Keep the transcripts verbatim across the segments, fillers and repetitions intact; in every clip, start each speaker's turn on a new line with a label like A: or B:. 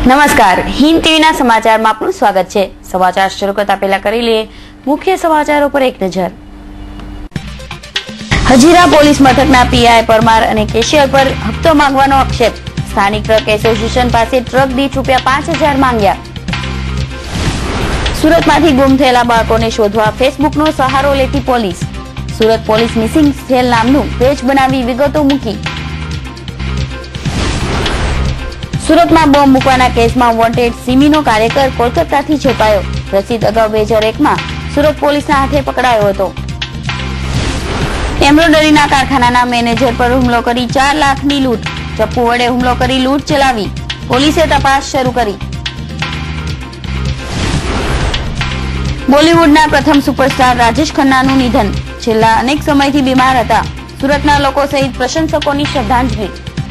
A: નમસ્કાર, હિન્દ ટીવીના સમાચારમાં આપનું સ્વાગત છે। સમાચાર શરૂ કરતા પહેલા કરી લઈએ મુખ્ય સમાચારો પર એક નજર। હજીરા પોલીસ મથકના પીઆઈ પરમાર અને કેશિયર પર હપ્તો માંગવાનો આક્ષેપ। સ્થાનિક ટ્રક એસોસિએશન પાસે ટ્રક દીઠ રૂપિયા પાંચ હજાર માંગ્યા। સુરતમાંથી ગુમ થયેલા બાળકોને શોધવા ફેસબુકનો સહારો લેતી police. Surat police missing cell નામનું પેજ બનાવી વિગતો મૂકી। સુરતમાં બોમ્બ મૂકવાના કેસમાં વોન્ટેડ સિમીનો કાર્યકર કોલકાતાથી ઝડપાયો। રસીદ અગાઉ બે હજાર એકમાં સુરત પોલીસના હાથે પકડાયો હતો। એમ્બ્રોઇડરીના કારખાનાના મેનેજર પર હુમલો કરી ચાર લાખની લૂંટ। ચપ્પુ વડે હુમલો કરી લૂંટ ચલાવી। પોલીસે તપાસ શરૂ કરી। બોલિવૂડના પ્રથમ સુપરસ્ટાર રાજેશ ખન્નાનું નિધન। છેલ્લા અનેક સમયથી બીમાર હતા। સુરતના લોકો સહિત પ્રશંસકોની શ્રદ્ધાંજલિ।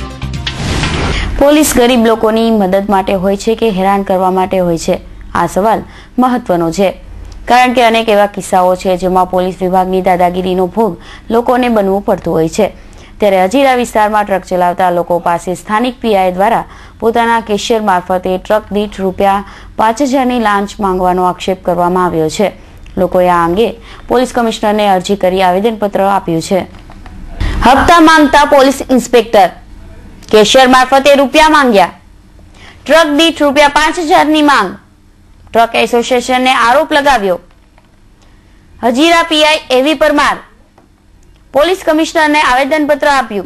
A: પોલીસ ગરીબ લોકોની મદદ માટે હોય છે કે હેરાન કરવા માટે હોય છે? આ સવાલ મહત્વનો છે, કારણ કે અનેક એવા કિસ્સાઓ છે જેમાં પોલીસ વિભાગની દાદાગીરીનો ભોગ લોકોને બનવું પડતું હોય છે। ત્યારે હજીરા વિસ્તારમાં ટ્રક ચલાવતા લોકો પાસે સ્થાનિક પીઆઈ દ્વારા પોતાના કેશિયર મારફતે ટ્રક દીઠ રૂપિયા પાંચ હજારની લાંચ માંગવાનો આક્ષેપ કરવામાં આવ્યો છે। લોકોએ આ અંગે પોલીસ કમિશનરને અરજી કરી આવેદનપત્ર આપ્યું છે। હપ્તા માંગતા પોલીસ ઇન્સ્પેક્ટર, કેશિયર મારફતે રૂપિયા માંગ્યા। ટ્રક દીઠ રૂપિયા પાંચ હજારની માંગ। ટ્રક એસોસિએશનને આરોપ લગાવ્યો। હજીરા પીઆઈ એવી પરમાર પોલીસ કમિશનરને આવેદનપત્ર આપ્યું।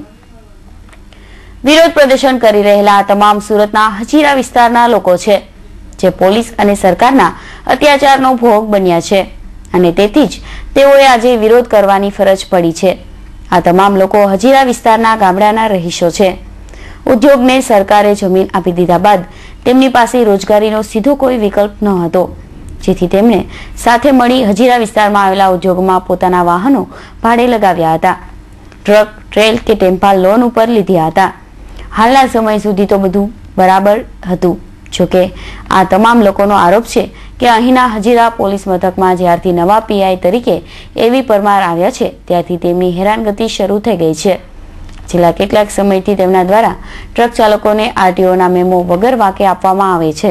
A: વિરોધ પ્રદર્શન કરી રહેલા તમામ સુરતના હજીરા વિસ્તારના લોકો છે જે પોલીસ અને સરકારના અત્યાચારનો ભોગ બન્યા છે અને તેથી જ તેઓએ આજે વિરોધ કરવાની ફરજ પડી છે। આ તમામ લોકો હજીરા વિસ્તારના ગામડાના રહીશો છે। ઉદ્યોગને સરકારે જમીન આપી દીધા બાદ તેમની પાસે રોજગારીનો સીધો કોઈ વિકલ્પ ન હતો, જેથી તેમણે સાથે મળી હજીરા વિસ્તારમાં આવેલા ઉદ્યોગમાં પોતાના વાહનો ભાડે લગાવ્યા હતા। ટ્રક, ટ્રેલ કે ટેમ્પા લોન ઉપર લીધા હતા। હાલના સમય સુધી તો બધું બરાબર હતું, જોકે આ તમામ લોકોનો આરોપ છે કે અહીંના હજીરા પોલીસ મથકમાં જ્યારથી નવા પીઆઈ તરીકે એવી પરમાર આવ્યા છે ત્યારથી તેમની હેરાનગતિ શરૂ થઈ ગઈ છે। છેલ્લા કેટલાક સમયથી તેમના દ્વારા ટ્રક ચાલકોને આરટીઓના મેમો વગર વાંકે આપવામાં આવે છે।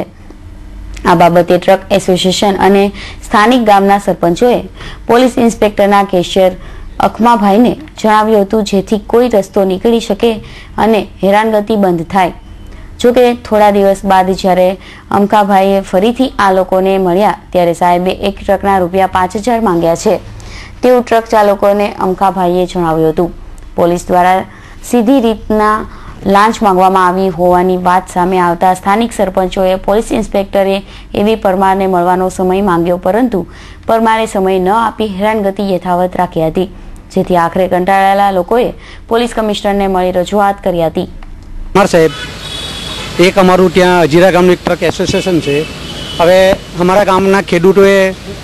A: આ બાબતે ટ્રક એસોસિએશન અને સ્થાનિક ગામના સરપંચોએ પોલીસ ઇન્સ્પેક્ટરના કેશિયર અખમાભાઈને જણાવ્યું હતું, જેથી કોઈ રસ્તો નીકળી શકે અને હેરાનગતિ બંધ થાય। જોકે થોડા દિવસ બાદ જ્યારે અમકાભાઈએ ફરીથી આ લોકોને મળ્યા ત્યારે સાહેબે એક ટ્રકના રૂપિયા પાંચ હજાર માંગ્યા છે તેવું ટ્રક ચાલકોને અમકાભાઈએ જણાવ્યું હતું। પોલીસ દ્વારા સીધી રીતના લાંચ માંગવામાં આવી હોવાની વાત સામે આવતા સ્થાનિક સરપંચોએ પોલીસ ઇન્સ્પેક્ટરે એવી પરમારને મળવાનો સમય માંગ્યો, પરંતુ પરમારે સમય ન આપી હેરાનગતિ યથાવત રાખી હતી, જેથી આખરે કંટાળેલા લોકોએ પોલીસ કમિશનરને મળી રજૂઆત કરી હતી।
B: અમાર સાહેબ, એક અમારું ત્યાં હજીરા ગામનું ટ્રક એસોસિએશન છે। હવે અમારા ગામના ખેડૂતોએ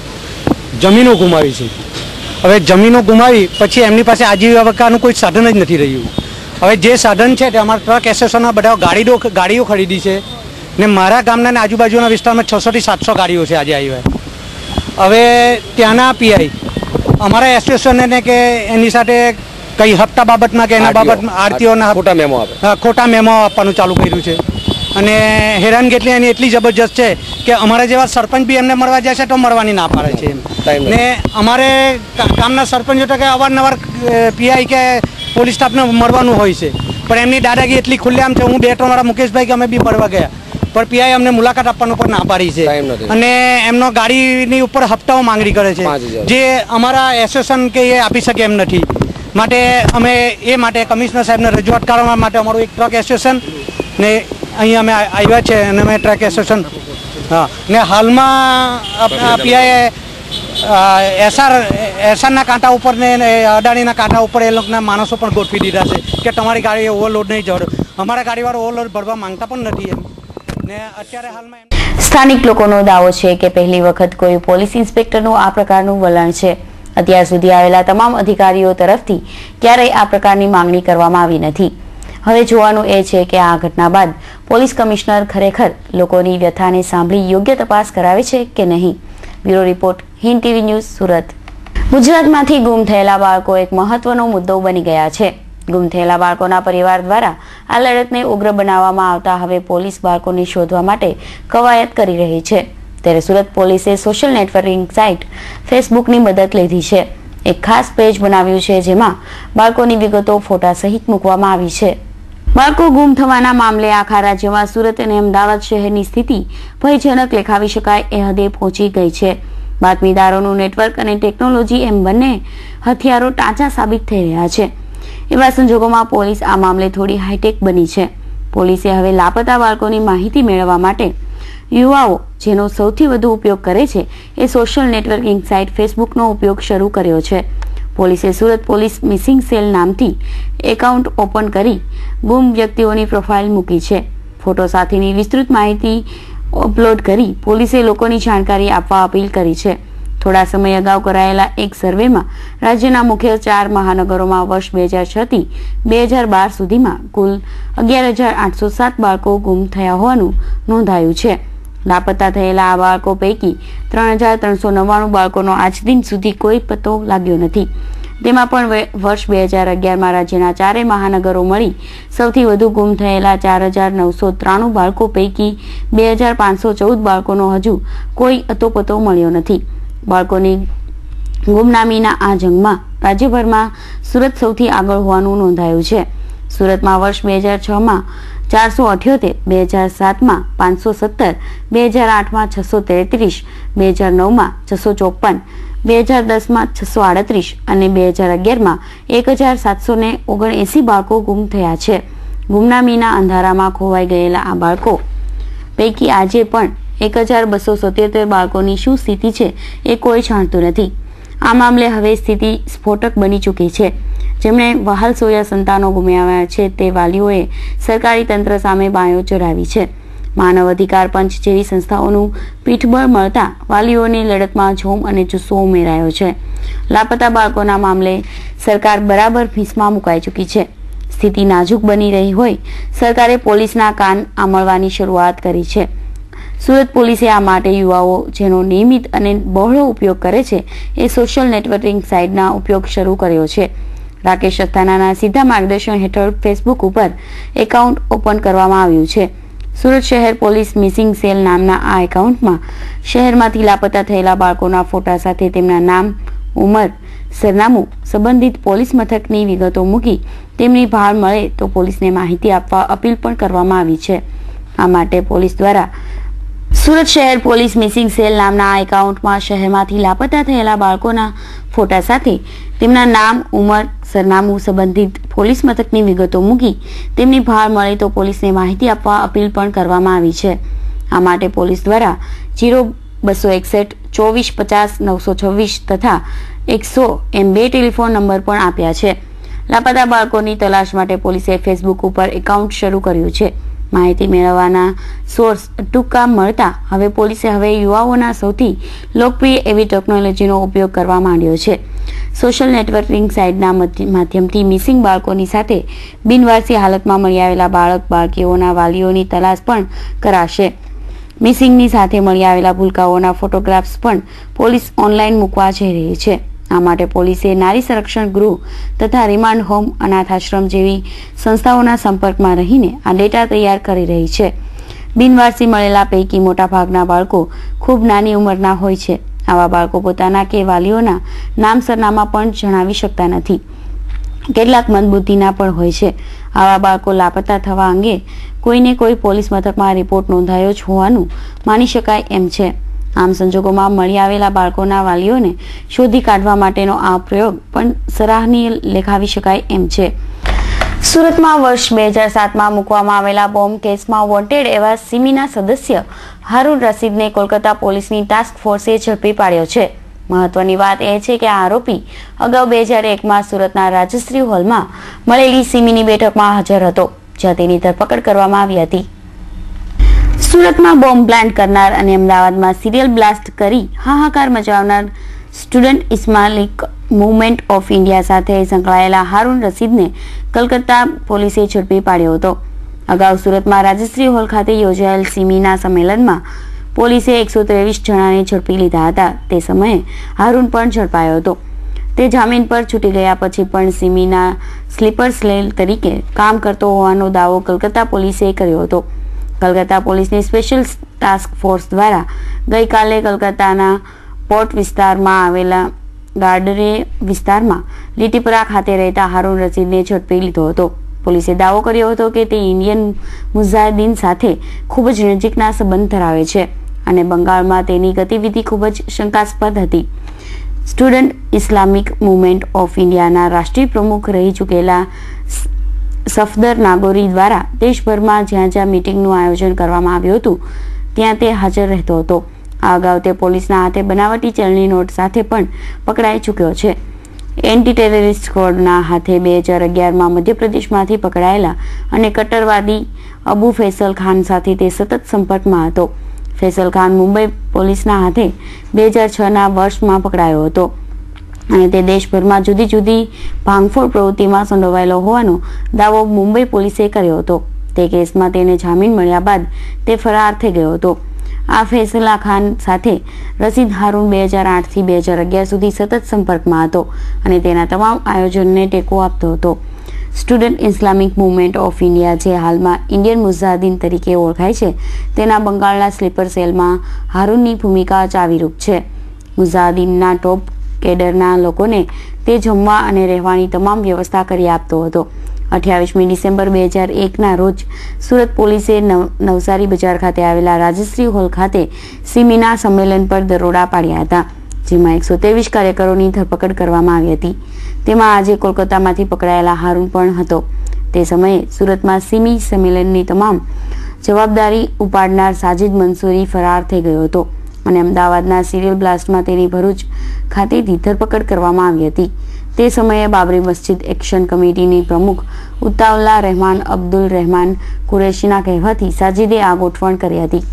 B: જમીનો ગુમાવી છે। હવે જમીનો ગુમાવી પછી એમની પાસે આજીવિકાનું કોઈ સાધન જ નથી રહ્યું। હવે જે સાધન છે તે અમારા ટ્રક એસોસિએશનના બધા ગાડીઓ ગાડીઓ ખરીદી છે ને મારા ગામના આજુબાજુના વિસ્તારમાં છસો થી સાતસો ગાડીઓ છે આજે આવી। હવે ત્યાંના પીઆઈ અમારા એસોસિએશનને કે એની સાથે કઈ હપ્તા બાબતમાં કે એના બાબતમાં આરટીઓના ખોટા મેમો આપે ખોટા મેમો આપવાનું ચાલુ કર્યું છે અને હેરાનગતિ એની એટલી જબરજસ્ત છે કે અમારા જેવા સરપંચ બી એમને મળવા જાય છે તો મળવાની ના પાડે છે એમ। ને અમારે ગામના સરપંચો તો કે અવારનવાર પીઆઈ કે પોલીસ સ્ટાફને મળવાનું હોય છે, પણ એમની દાદાગીરી એટલી ખુલ્લેઆમ છે। હું બે ત્રણ વાળા મુકેશભાઈ કે અમે બી મળવા ગયા, પણ પીઆઈ અમને મુલાકાત આપવાનું પણ ના પાડી છે અને એમનો ગાડીની ઉપર હપ્તાઓ માંગણી કરે છે, જે અમારા એસોસિએશન કે એ આપી શકે એમ નથી। માટે અમે એ માટે કમિશનર સાહેબને રજૂઆત કરવા માટે અમારું એક ટ્રક એસોસિએશન ને અહીં અમે આવ્યા છે અને અમે ટ્રક એસોસિએશન હા ને હાલમાં પીઆઈ એસઆર એસઆરના કાંટા ઉપર ને અદાણીના કાંટા ઉપર એ લોકોના માણસો પણ ગોઠવી દીધા છે કે તમારી ગાડી ઓવરલોડ નહીં જડો। અમારા ગાડીવાળો ઓવરલોડ ભરવા માંગતા પણ નથી એમ ને અત્યારે હાલમાં
A: સ્થાનિક લોકોનો દાવો છે કે પહેલી વખત કોઈ પોલીસ ઇન્સ્પેક્ટરનું આ પ્રકારનું વલણ છે। અત્યાર સુધી આવેલા તમામ અધિકારીઓ તરફથી ક્યારેય આ પ્રકારની માંગણી કરવામાં આવી નથી। હવે જોવાનું એ છે કે આ ઘટના બાદ પોલીસ કમિશનર ખરેખર લોકોની વ્યથાને સાંભળી યોગ્ય તપાસ કરાવે છે કે નહીં। Bureau report, Hind TV news, Surat. ગુજરાતમાંથી ગુમ થયેલા બાળકો એક મહત્વનો મુદ્દો બની ગયા છે। ગુમ થયેલા બાળકોના પરિવાર દ્વારા આ લડતને ઉગ્ર બનાવવામાં આવતા હવે પોલીસ બાળકોને શોધવા માટે કવાયત કરી રહી છે. ત્યારે સુરત પોલીસે સોશિયલ નેટવર્કિંગ સાઇટ ફેસબુકની મદદ લીધી છે. એક ખાસ પેજ બનાવ્યું છે જેમાં બાળકોની વિગતો ફોટા સહિત મૂકવામાં આવી છે. બાળકો ગુમ થવાના મામલે આખા રાજ્યમાં સુરત અને અમદાવાદ શહેરની સ્થિતિ ભયજનક લેખાવી શકાય એ હદે પહોંચી ગઈ છે. બાતમીદારોનું નેટવર્ક અને ટેકનોલોજી એમ બંને હથિયારો ટાંચા સાબિત થઈ રહ્યા છે. એવા સંજોગોમાં પોલીસ આ મામલે થોડી હાઈટેક બની છે. પોલીસે હવે લાપતા બાળકોની માહિતી મેળવવા માટે યુવાઓ જેનો સૌથી વધુ ઉપયોગ કરે છે એ સોશિયલ નેટવર્કિંગ સાઇટ ફેસબુકનો ઉપયોગ શરૂ કર્યો છે. પોલીસે સુરત પોલીસ મિસિંગ સેલ નામથી એકાઉન્ટ ઓપન કરી ગુમ વ્યક્તિઓની પ્રોફાઇલ મૂકી છે. ફોટો સાથેની વિસ્તૃત માહિતી અપલોડ કરી પોલીસે લોકોની જાણકારી આપવા અપીલ કરી છે. થોડા સમય અગાઉ કરાયેલા એક સર્વેમાં રાજ્યના મુખ્ય ચાર મહાનગરોમાં વર્ષ બે હજાર છ થી બે હજાર બાર સુધીમાં કુલ અગિયાર હજાર આઠસો સાત બાળકો ગુમ થયા હોવાનું નોંધાયું છે. લાપતા થયેલા આ બાળકો પૈકી ત્રણ હજાર ત્રણસો નવ્વાણું બાળકોનો આજ દિન સુધી કોઈ પત્તો લાગ્યો નથી. તેમાં પણ વર્ષ બે હજાર અગિયારમાં રાજ્યના ચારે મહાનગરો મળી સૌથી વધુ ગુમ થયેલા ચાર હજાર નવસો ત્રાણું બાળકો પૈકી બે હજાર પાંચસો ચૌદ બાળકોનો હજુ કોઈ અતોપતો મળ્યો નથી. બાળકોની ગુમનામીના આ જંગમાં રાજ્યભરમાં સુરત સૌથી આગળ હોવાનું નોંધાયું છે. સુરતમાં વર્ષ બે હજાર છ માં ચારસો અઠ્યોતેર, બે હજાર સાતમાં પાંચસો સત્તર, બે હજાર આઠમાં છસો તેત્રીસ, બે હજાર નવમાં છસો ચોપન, બે હજાર દસમાં છસો આડત્રીસ અને બે હજાર અગિયારમાં એક હજાર સાતસો ને ઓગણએસી બાળકો ગુમ થયા છે. ગુમનામીના અંધારામાં ખોવાઈ ગયેલા આ બાળકો પૈકી આજે પણ એક હજાર બસો સત્યોતેર બાળકોની શું સ્થિતિ છે એ કોઈ જાણતું નથી. આ મામલે હવે સ્થિતિ સ્ફોટક બની ચૂકી છે. જેમણે વહાલ સોયા સંતાનો ગુમાવ્યા છે તે વાલીઓએ સરકારી તંત્ર સામે બાયો ચઢાવી છે. માનવ અધિકાર પંચ જેવી સંસ્થાઓનું પીઠબળ મળતા વાલીઓની લડતમાં જોમ અને જુસ્સો ઉમેરાયો છે. લાપતા બાળકોના મામલે સરકાર બરાબર ફીસમાં મુકાઈ ચૂકી છે. સ્થિતિ નાજુક બની રહી હોય સરકારે પોલીસના કાન આંબળવાની શરૂઆત કરી છે. સુરત પોલીસે આ માટે યુવાઓ જેનો નિયમિત અને બહોળો ઉપયોગ કરે છે એ સોશિયલ નેટવર્કિંગ સાઇટના ઉપયોગ શરૂ કર્યો છે. રાકેશ અસ્થાનાના સીધા માર્ગદર્શન હેઠળ ફેસબુક ઉપર એકાઉન્ટ ઓપન કરવામાં આવ્યું છે. સુરત શહેર પોલીસ મિસિંગ સેલ નામના આ એકાઉન્ટમાં શહેરમાંથી લાપતા થયેલા બાળકોના ફોટા સાથે તેમના નામ, ઉંમર, સરનામું, સંબંધિત પોલીસ મથકની વિગતો મૂકી તેમની ભાળ મળે તો પોલીસને માહિતી આપવા અપીલ પણ કરવામાં આવી છે. આ માટે પોલીસ દ્વારા સુરત શહેર પોલીસ મિસિંગ સેલ નામના આ એકાઉન્ટમાં શહેરમાંથી લાપતા થયેલા બાળકોના ફોટા સાથે તેમના નામ, ઉંમર, સરનામું, સંબંધિત પોલીસ મથકની વિગતો મૂકી તેમની ભાળ મળે તો પોલીસને માહિતી આપવા અપીલ પણ કરવામાં આવી છે. આ માટે પોલીસ દ્વારા જીરો બસો એકસઠ ચોવીસ પચાસ નવસો છવ્વીસ તથા એકસો એમ બે ટેલિફોન નંબર પણ આપ્યા છે. લાપતા બાળકોની તલાશ માટે પોલીસે ફેસબુક ઉપર એકાઉન્ટ શરૂ કર્યું છે. માહિતી મેળવવાના સોર્સ ટૂંકા મળતા હવે પોલીસે હવે યુવાઓના સૌથી લોકપ્રિય એવી ટેકનોલોજીનો ઉપયોગ કરવા માંડ્યો છે. સોશિયલ નેટવર્કિંગ સાઇટના માધ્યમથી મિસિંગ બાળકોની સાથે બિનવારસી હાલતમાં મળી આવેલા બાળક બાળકીઓના વાલીઓની તલાશ પણ કરાશે. મિસિંગની સાથે મળી આવેલા ભૂલકાઓના ફોટોગ્રાફ્સ પણ પોલીસ ઓનલાઈન મૂકવા જઈ રહી છે. આ માટે પોલીસે નારી સંરક્ષણ ગૃહ તથા રિમાન્ડ હોમ, અનાથ આશ્રમ જેવી સંસ્થાઓના સંપર્કમાં રહીને આ ડેટા તૈયાર કરી રહી છે. બિનવારસી મળેલા પૈકી મોટાભાગના બાળકો ખૂબ નાની ઉંમરના હોય છે. આવા બાળકો પોતાના કે વાલીઓના નામ સરનામા પણ જણાવી શકતા નથી. કેટલાક મંદબુદ્ધિના પણ હોય છે. આવા બાળકો લાપતા થવા અંગે કોઈને કોઈ પોલીસ મથકમાં રિપોર્ટ નોંધાયો જ હોવાનું માની શકાય એમ છે. આમ સંજોગોમાં મળી આવેલા બાળકોના વાલીઓને શોધી કાઢવા માટેનો આ પ્રયોગ પણ સરાહનીય લેખાવી શકાય એમ છે. સુરતમાં વર્ષ બે હજાર સાતમાં મૂકવામાં આવેલા બોમ્બ કેસમાં વોન્ટેડ એવા સિમીના સદસ્ય હારૂન રશીદને કોલકાતા પોલીસની ટાસ્ક ફોર્સે ઝડપી પાડ્યો છે. મહત્વની વાત એ છે કે આ આરોપી અગાઉ બે હજાર એકમાં સુરતના રાજશ્રી હોલમાં મળેલી સિમીની બેઠકમાં હાજર હતો, જ્યાં તેની ધરપકડ કરવામાં આવી હતી. સુરતમાં બોમ્બ પ્લાન્ટ કરનાર અને અમદાવાદમાં સિરિયલ બ્લાસ્ટ કરી હાહાકાર મચાવનાર Student Islamic Movement of India સાથે સંકળાયેલા હારૂન રશીદને કલકત્તા પોલીસે ઝડપી પાડ્યો હતો. અગાઉ સુરતમાં રાજશ્રી હોલ ખાતે યોજાયેલ સિમીના સંમેલનમાં પોલીસે એકસો ત્રેવીસ જણાને ઝડપી લીધા હતા. તે સમયે હારૂન પણ ઝડપાયો હતો. તે જામીન પર છૂટી ગયા પછી પણ સિમીના સ્લીપર સેલ તરીકે કામ કરતો હોવાનો દાવો કલકત્તા પોલીસે કર્યો હતો. કલકત્તા પોલીસની સ્પેશિયલ ટાસ્ક ફોર્સ દ્વારા ગઈકાલે કલકત્તાના પોર્ટ વિસ્તારમાં આવેલા ગાર્ડરે વિસ્તારમાં લીટીપરા ખાતે રહેતા હારૂન રશીદને ઝડપી લીધો હતો. પોલીસે દાવો કર્યો હતો કે તે ઇન્ડિયન મુજાહિદીન સાથે ખૂબ જ નજીકના સંબંધ ધરાવે છે અને બંગાળમાં તેની ગતિવિધિ ખૂબ જ શંકાસ્પદ હતી. સ્ટુડન્ટ ઇસ્લામિક મૂવમેન્ટ ઓફ ઇન્ડિયાના રાષ્ટ્રીય પ્રમુખ રહી ચૂકેલા સફદર નાગોરી દ્વારા દેશભરમાં જ્યાં જ્યાં મિટિંગનું આયોજન કરવામાં આવ્યું હતું ત્યાં તે હાજર રહેતો હતો. આ અગાઉ તે પોલીસના હાથે બનાવટી ચલણી નોટ સાથે પણ પકડાઈ ચૂક્યો છે. એન્ટી ટેરરિસ્ટ સ્ક્વોડના હાથે બે હજાર અગિયારમાં મધ્યપ્રદેશમાંથી પકડાયેલા અને કટ્ટરવાદી અબુ ફૈસલ ખાન સાથે તે સતત સંપર્કમાં હતો. ફૈસલ ખાન મુંબઈ પોલીસના હાથે બે હજાર છના વર્ષમાં પકડાયો હતો અને તે દેશભરમાં જુદી જુદી ભાંગફોડ પ્રવૃત્તિમાં સંડોવાયેલો હોવાનો દાવો મુંબઈ પોલીસે કર્યો હતો. તે કેસમાં તેને જામીન મળ્યા બાદ તે ફરાર થઈ ગયો હતો. આ ફૈસલા ખાન સાથે રશીદ હારૂન બે હજાર આઠથી બે હજાર અગિયાર સુધી સતત સંપર્કમાં હતો અને તેના તમામ આયોજનને ટેકો આપતો હતો. Student Islamic Movement of India, જે હાલમાં ઇન્ડિયન મુજાહિદીન તરીકે ઓળખાય છે, તેના બંગાળના સ્લીપર સેલમાં હારૂનની ભૂમિકા ચાવીરૂપ છે. મુજાહિદીનના ટોપ કેડરના લોકોને તે જમવા અને રહેવાની તમામ વ્યવસ્થા કરી આપતો હતો. અઠ્યાવીસમી ડિસેમ્બર બે હજાર એકના રોજ સુરત પોલીસે નવસારી બજાર ખાતે આવેલા રાજશ્રી હોલ ખાતે સિમીના સંમેલન પર દરોડા પાડ્યા હતા, જેમાં એકસો ત્રેવીસ કાર્યકરોની ધરપકડ કરવામાં આવી હતી. તેમાં આજે કોલકાતામાંથી પકડાયેલા હારૂન પણ હતો. તે સમયે સુરતમાં સિમી સંમેલનની તમામ જવાબદારી ઉપાડનાર સાજિદ મંસૂરી ફરાર થઈ ગયો હતો અને અમદાવાદના સિરિયલ બ્લાસ્ટમાં તેની ભરૂચ ખાતેથી ધરપકડ કરવામાં આવી હતી. તે સમયે બાબરી મસ્જિદ એક્શન કમિટીની પ્રમુખ ઉતાઉલ્લા રહેમાન અબ્દુલ રહેમાન કુરેશીના કહેવાથી સાજિદે આ ગોઠવણ કરી હતી.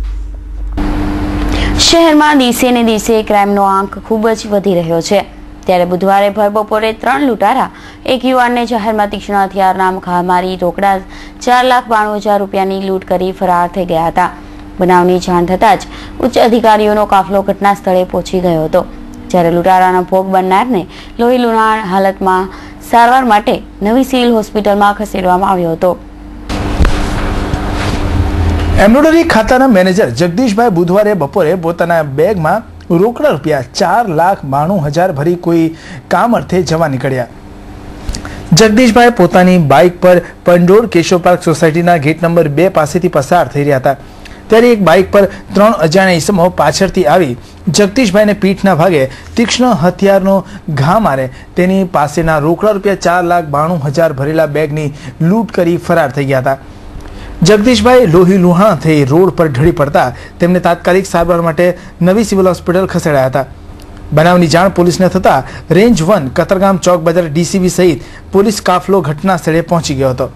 A: શહેરમાં દિવસે ને દિવસે ક્રાઇમનો આંક ખૂબ જ વધી રહ્યો છે. ત્યારે બુધવારે ભર બપોરે ત્રણ લૂંટારા એક યુવાનને જાહેરમાં તીક્ષ્ણ હથિયારના ઘા મારી રોકડા ચાર લાખ બાણું હજાર રૂપિયાની લૂંટ કરી ફરાર થઈ ગયા હતા. બનાવની જાણ થતાં જ ઉચ્ચ અધિકારીઓનો કાફલો ઘટના સ્થળે પહોંચી ગયો હતો. જ્યારે લૂંટારાનો ભોગ બનનારને લોહી લુહાણ હાલતમાં સારવાર માટે નવી સિવિલ હોસ્પિટલમાં ખસેડવામાં આવ્યો હતો.
C: એમ્બ્રોડરી ખાતાના મેનેજર જગદીશભાઈ બુધવારે બપોરે પોતાના બેગમાં રોકડા રૂપિયા ચાર લાખ બાણું હજાર ભરી કોઈ કામ અર્થે જવા નીકળ્યા. જગદીશભાઈ પોતાની બાઇક પર પંડોળ કેશવ પાર્ક સોસાયટીના ગેટ નંબર બે પાસેથી પસાર થઈ રહ્યા હતા. ત્યારે એક બાઇક પર ત્રણ અજાણ્યા ઈસમો પાછળથી આવી જગદીશભાઈને પીઠના ભાગે તીક્ષ્ણ હથિયારનો ઘા મારે તેની પાસેના રોકડા રૂપિયા ચાર લાખ બાણું હજાર ભરેલા બેગની લૂંટ કરી ફરાર થઈ ગયા હતા. જગદીશભાઈ લોહી લુહાણ થઈ રોડ પર ઢળી પડતા તેમને તાત્કાલિક સારવાર માટે નવી સિવિલ હોસ્પિટલ ખસેડાયા હતા. બનાવની જાણ પોલીસને થતા રેન્જ વન કતરગામ ચોક બજાર ડીસીબી સહિત પોલીસ કાફલો ઘટના સ્થળે પહોંચી ગયો હતો.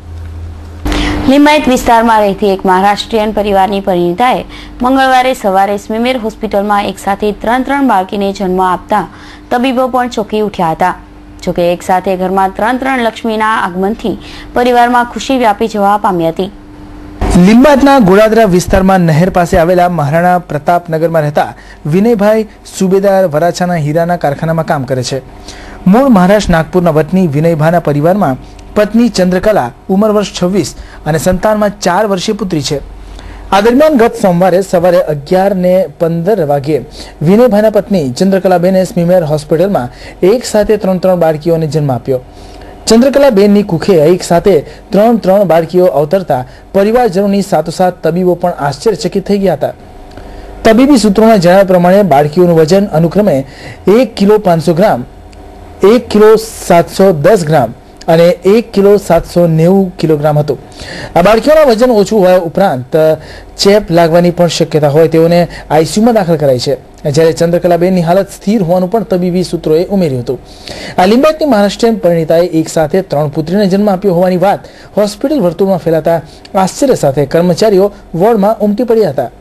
A: લિંબાયત વિસ્તારમાં રહેતી એક મહારાષ્ટ્રીયન પરિવારની પરિણીતાએ મંગળવારે સવારે સ્મીમેર હોસ્પિટલમાં એક સાથે ત્રણ ત્રણ બાળકીને જન્મ આપતા તબીબો પણ ચોંકી ઉઠ્યા હતા. જોકે એક સાથે ઘરમાં ત્રણ ત્રણ લક્ષ્મીના આગમનથી પરિવારમાં ખુશી વ્યાપી જવા પામી હતી.
C: લિંબાયતના ગોળાદરા વિસ્તારમાં નહેર પાસે આવેલા મહારાણા પ્રતાપનગરમાં રહેતા વિનયભાઈ સુબેદાર વરાછાના હીરાના કારખાનામાં કામ કરે છે. મૂળ મહારાષ્ટ્ર નાગપુરના વતની વિનયભાઈના પરિવારમાં પત્ની ચંદ્રકલા ઉંમર વર્ષ છવ્વીસ અને સંતાનમાં ચાર વર્ષીય પુત્રી છે. આ દરમિયાન ગત સોમવારે સવારે અગિયાર ને પંદર વાગ્યે વિનયભાઈના પત્ની ચંદ્રકલાબેને સ્મીમેર હોસ્પિટલમાં એક સાથે ત્રણ ત્રણ બાળકીઓને જન્મ આપ્યો. ચંદ્રકલાબેનની કુખે એક સાથે ત્રણ ત્રણ બાળકીઓ અવતરતા પરિવારજનોની સાથોસાથ તબીબો પણ આશ્ચર્યચકિત થઈ ગયા હતા. તબીબી સૂત્રોના જણાવ્યા પ્રમાણે બાળકીઓનું વજન અનુક્રમે એક કિલો પાંચસો ગ્રામ, એક કિલો સાતસો દસ ગ્રામ અને એક કિલો સાતસો નેવું કિલોગ્રામ હતું. આ બાળકીઓના વજન ઓછું હોવા ઉપરાંત ચેપ લાગવાની પણ શક્યતા હોય તેઓને આઈસીયુમાં દાખલ કરાઈ છે. જ્યારે ચંદ્રકલાબેનની હાલત સ્થિર હોવાનું પણ તબીબી સૂત્રોએ ઉમેર્યું હતું. આ લિંબાયતની મહારાષ્ટ્રીયન પરિણીતાએ એક સાથે ત્રણ પુત્રીને જન્મ આપ્યો હોવાની વાત હોસ્પિટલ વર્તુળમાં ફેલાતા આશ્ચર્ય સાથે કર્મચારીઓ વોર્ડમાં ઉમટી પડ્યા હતા.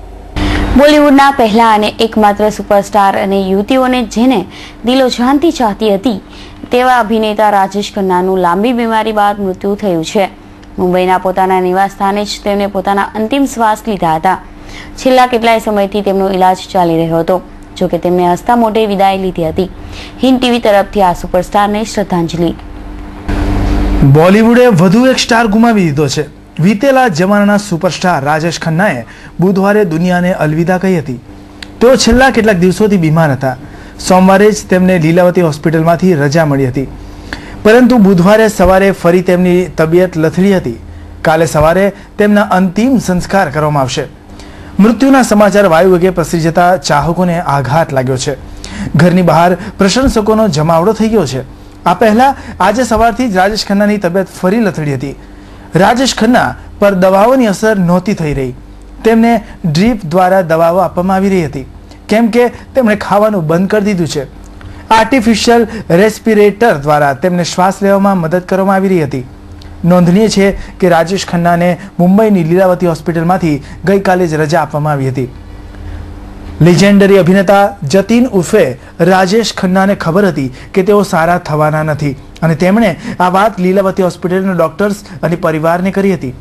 A: બોલિવૂડના પહેલા અને એકમાત્ર સુપરસ્ટાર અને યુવતીઓને જેને દિલો જાનથી ચાહતી હતી તેવા અભિનેતા રાજેશ ખન્નાનું લાંબી બીમારી બાદ મૃત્યુ થયું છે. મુંબઈના પોતાના નિવાસ સ્થાને જ તેમને પોતાના અંતિમ શ્વાસ લીધા હતા. છેલ્લા કેટલાય સમયથી તેમનો ઇલાજ ચાલી રહ્યો હતો. જોકે તેમને હસતા મોઢે વિદાય લીધી હતી. હિન્દ ટીવી તરફથી આ સુપરસ્ટારને શ્રદ્ધાંજલિ.
C: બોલિવૂડે વધુ એક સ્ટાર ગુમાવી દીધો છે. વીતેલા જમાનાના સુપરસ્ટાર રાજેશ ખન્નાએ બુધવારે દુનિયાને અલવિદા કહી હતી. તેઓ છેલ્લા કેટલાક દિવસોથી બીમાર હતા. સોમવારે જ તેમને લીલાવતી હોસ્પિટલમાંથી રજા મળી હતી, પરંતુ બુધવારે સવારે ફરી તેમની તબિયત લથડી હતી. કાલે સવારે તેમના અંતિમ સંસ્કાર કરવામાં આવશે. મૃત્યુના સમાચાર વાયુ વેગે પ્રસરી જતા ચાહકોને આઘાત લાગ્યો છે. ઘરની બહાર પ્રશંસકોનો જમાવડો થઈ ગયો છે. આ પહેલા આજે સવારથી જ રાજેશ ખન્નાની તબિયત ફરી લથડી હતી. રાજેશ ખન્ના પર દવાઓની અસર નહોતી થઈ રહી. તેમને ડ્રીપ દ્વારા દવાઓ આપવામાં આવી રહી હતી, કેમ કે તેમણે ખાવાનું બંધ કરી દીધું છે. આર્ટિફિશિયલ રેસ્પિરેટર દ્વારા તેમને શ્વાસ લેવામાં મદદ કરવામાં આવી રહી હતી. નોંધનીય છે કે રાજેશ ખન્નાને મુંબઈની લીલાવતી હોસ્પિટલમાંથી ગઈકાલે જ રજા આપવામાં આવી હતી. લેજેન્ડરી અભિનેતા જતીન ઉર્ફે રાજેશ ખન્નાને ખબર હતી કે તેઓ સારા થવાના નથી અને તેમણે આ વાત લીલાવતી હોસ્પિટલના ડોક્ટર્સ અને પરિવારને કરી હતી.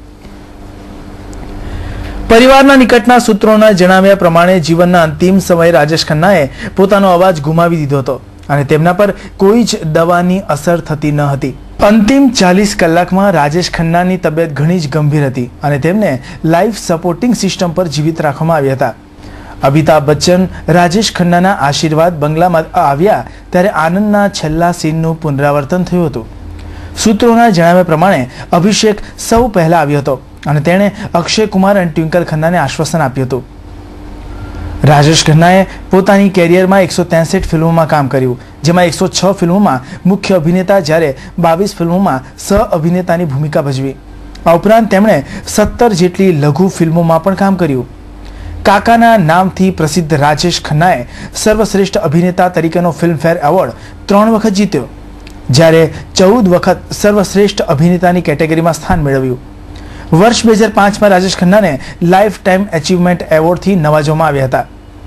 C: પરિવારના નિકટના સૂત્રોના જણાવ્યા પ્રમાણે જીવનના અંતિમ સમયે રાજેશ ખન્નાએ પોતાનો અવાજ ગુમાવી દીધો હતો અને તેમના પર કોઈ જ દવાની અસર થતી ન હતી. અંતિમ ચાલીસ કલાકમાં રાજેશ ખન્નાની તબિયત ઘણી જ ગંભીર હતી અને તેમને લાઈફ સપોર્ટિંગ સિસ્ટમ પર જીવિત રાખવામાં આવ્યા હતા. અમિતાભ બચ્ચન રાજેશ ખન્નાના આશીર્વાદ બંગલામાં આવ્યા ત્યારે આનંદના છેલ્લા સીનનું પુનરાવર્તન થયું હતું. સૂત્રોના જણાવ્યા પ્રમાણે અભિષેક સૌ પહેલા આવ્યો હતો અને તેણે અક્ષય કુમાર અને ટ્વિંકલ ખન્નાને આશ્વાસન આપ્યું હતું. રાજેશ ખન્નાએ પોતાની કેરિયરમાં એકસો ત્રેસઠ ફિલ્મોમાં કામ કર્યું, જેમાં એકસો છ ફિલ્મોમાં મુખ્ય અભિનેતા જ્યારે બાવીસ ફિલ્મોમાં સહ અભિનેતાની ભૂમિકા ભજવી. આ ઉપરાંત તેમણે સત્તર જેટલી લઘુ ફિલ્મોમાં પણ કામ કર્યું. કાકાના નામથી પ્રસિદ્ધ રાજેશ ખન્નાએ સર્વશ્રેષ્ઠ અભિનેતા તરીકેનો ફિલ્મફેર એવોર્ડ ત્રણ વખત જીત્યો, જ્યારે ચૌદ વખત સર્વશ્રેષ્ઠ અભિનેતાની કેટેગરીમાં સ્થાન મેળવ્યું. વર્ષ બે હજાર પાંચમાં રાજેશ ખન્નાને લાઈફ ટાઈમ એચિવમેન્ટ એવોર્ડથી નવાજવામાં આવ્યા હતા.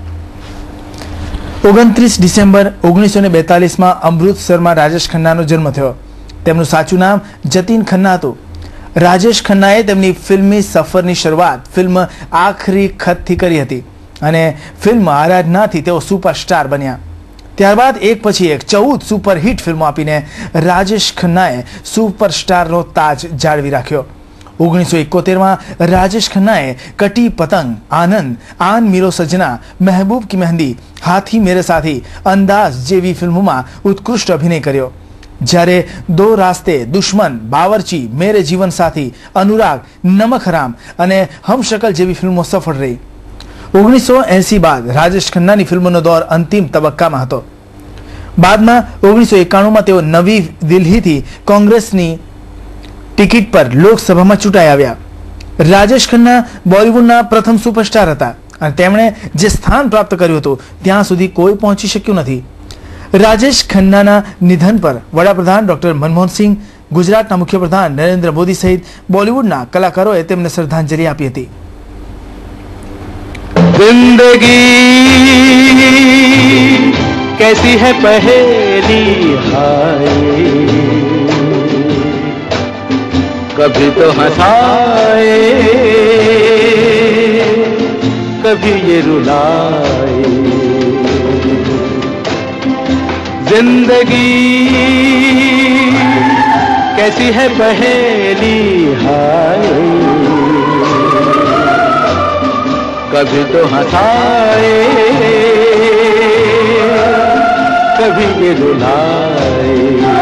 C: ઓગણત્રીસ ડિસેમ્બર ઓગણીસો ને બેતાલીસમાં અમૃતસરમાં રાજેશ ખન્નાનો જન્મ થયો. તેમનું સાચું નામ જતીન ખન્ના હતું. રાજેશ ખન્નાએ તેમની ફિલ્મી સફરની શરૂઆત ફિલ્મ આખરી ખતથી કરી હતી અને ફિલ્મ આરાધનાથી તેઓ સુપરસ્ટાર બન્યા. ત્યારબાદ એક પછી એક ચૌદ સુપરહિટ ફિલ્મો આપીને રાજેશ ખન્નાએ સુપરસ્ટારનો તાજ જાળવી રાખ્યો. ઓગણીસો એકોતેરમાં રાજેશ ખન્નાએ કટી પતંગ, આનંદ, આન મીરો સજના, મહેબૂબ કી મહેંદી, હાથી મેરે સાથી, અંદાઝ જેવી ફિલ્મોમાં ઉત્કૃષ્ટ અભિનય કર્યો. જ્યારે દો રાસ્તે, દુશ્મન, બાવરચી, મેરે જીવન સાથી, અનુરાગ, નમક હરામ અને હમશકલ જેવી ફિલ્મો સફળ રહી. ઓગણીસો એસી બાદ રાજેશ ખન્નાની ફિલ્મોનો દોર અંતિમ તબક્કામાં હતો. બાદમાં ઓગણીસો એકાણુંમાં તેઓ નવી દિલ્હીથી કોંગ્રેસની ટિકિટ પર લોકસભામાં ચૂંટાઈ આવ્યા. રાજેશ ખન્ના બોલિવૂડના પ્રથમ સુપરસ્ટાર હતા અને તેમણે જે સ્થાન પ્રાપ્ત કર્યું હતું ત્યાં સુધી કોઈ પહોંચી શક્યું નથી. રાજેશ ખન્નાના નિધન પર વડાપ્રધાન ડોક્ટર મનમોહન સિંહ, ગુજરાતના મુખ્યપ્રધાન નરેન્દ્ર મોદી સહિત બોલિવૂડના કલાકારોએ તેમને શ્રદ્ધાંજલિ આપી હતી.
D: जिंदगी कैसी है पहेली हाय, कभी तो हंसाए कभी ये रुलाए. जिंदगी कैसी है पहेली हाय, कभी तो हंसाए कभी ये रुलाए.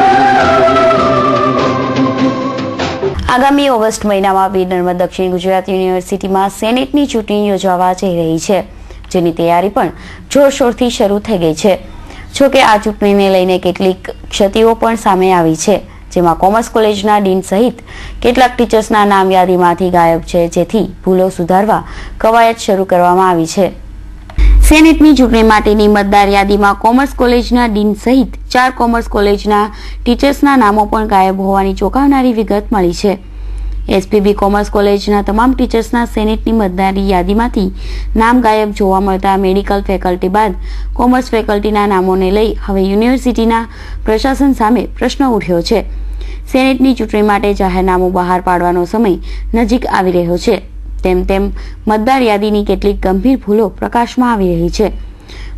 A: આગામી ઓગસ્ટ મહિનામાં વીર નર્મદ દક્ષિણ ગુજરાત યુનિવર્સિટીમાં સેનેટની ચૂંટણી યોજાવા જઈ રહી છે, જેની તૈયારી પણ જોરશોરથી શરૂ થઈ ગઈ છે. જોકે આ ચૂંટણીને લઈને કેટલીક ક્ષતિઓ પણ સામે આવી છે, જેમાં કોમર્સ કોલેજના ડીન સહિત કેટલાક ટીચર્સના નામ યાદીમાંથી ગાયબ છે, જેથી ભૂલો સુધારવા કવાયત શરૂ કરવામાં આવી છે. સેનેટની ચૂંટણી માટેની મતદાર યાદીમાં કોમર્સ કોલેજના ડીન સહિત ચાર કોમર્સ કોલેજના ટીચર્સના નામો પણ ગાયબ હોવાની ચોંકાવનારી વિગત મળી છે. એસપીબી કોમર્સ કોલેજના તમામ ટીચર્સના સેનેટની મતદારી યાદીમાંથી નામ ગાયબ જોવા મળતા મેડિકલ ફેકલ્ટી બાદ કોમર્સ ફેકલ્ટીના નામોને લઈ હવે યુનિવર્સિટીના પ્રશાસન સામે પ્રશ્ન ઉઠ્યો છે. સેનેટની ચૂંટણી માટે જાહેરનામું બહાર પાડવાનો સમય નજીક આવી રહ્યો છે, તેમ તેમ મતદાર યાદીની કેટલીક ગંભીર ભૂલો પ્રકાશમાં આવી રહી છે.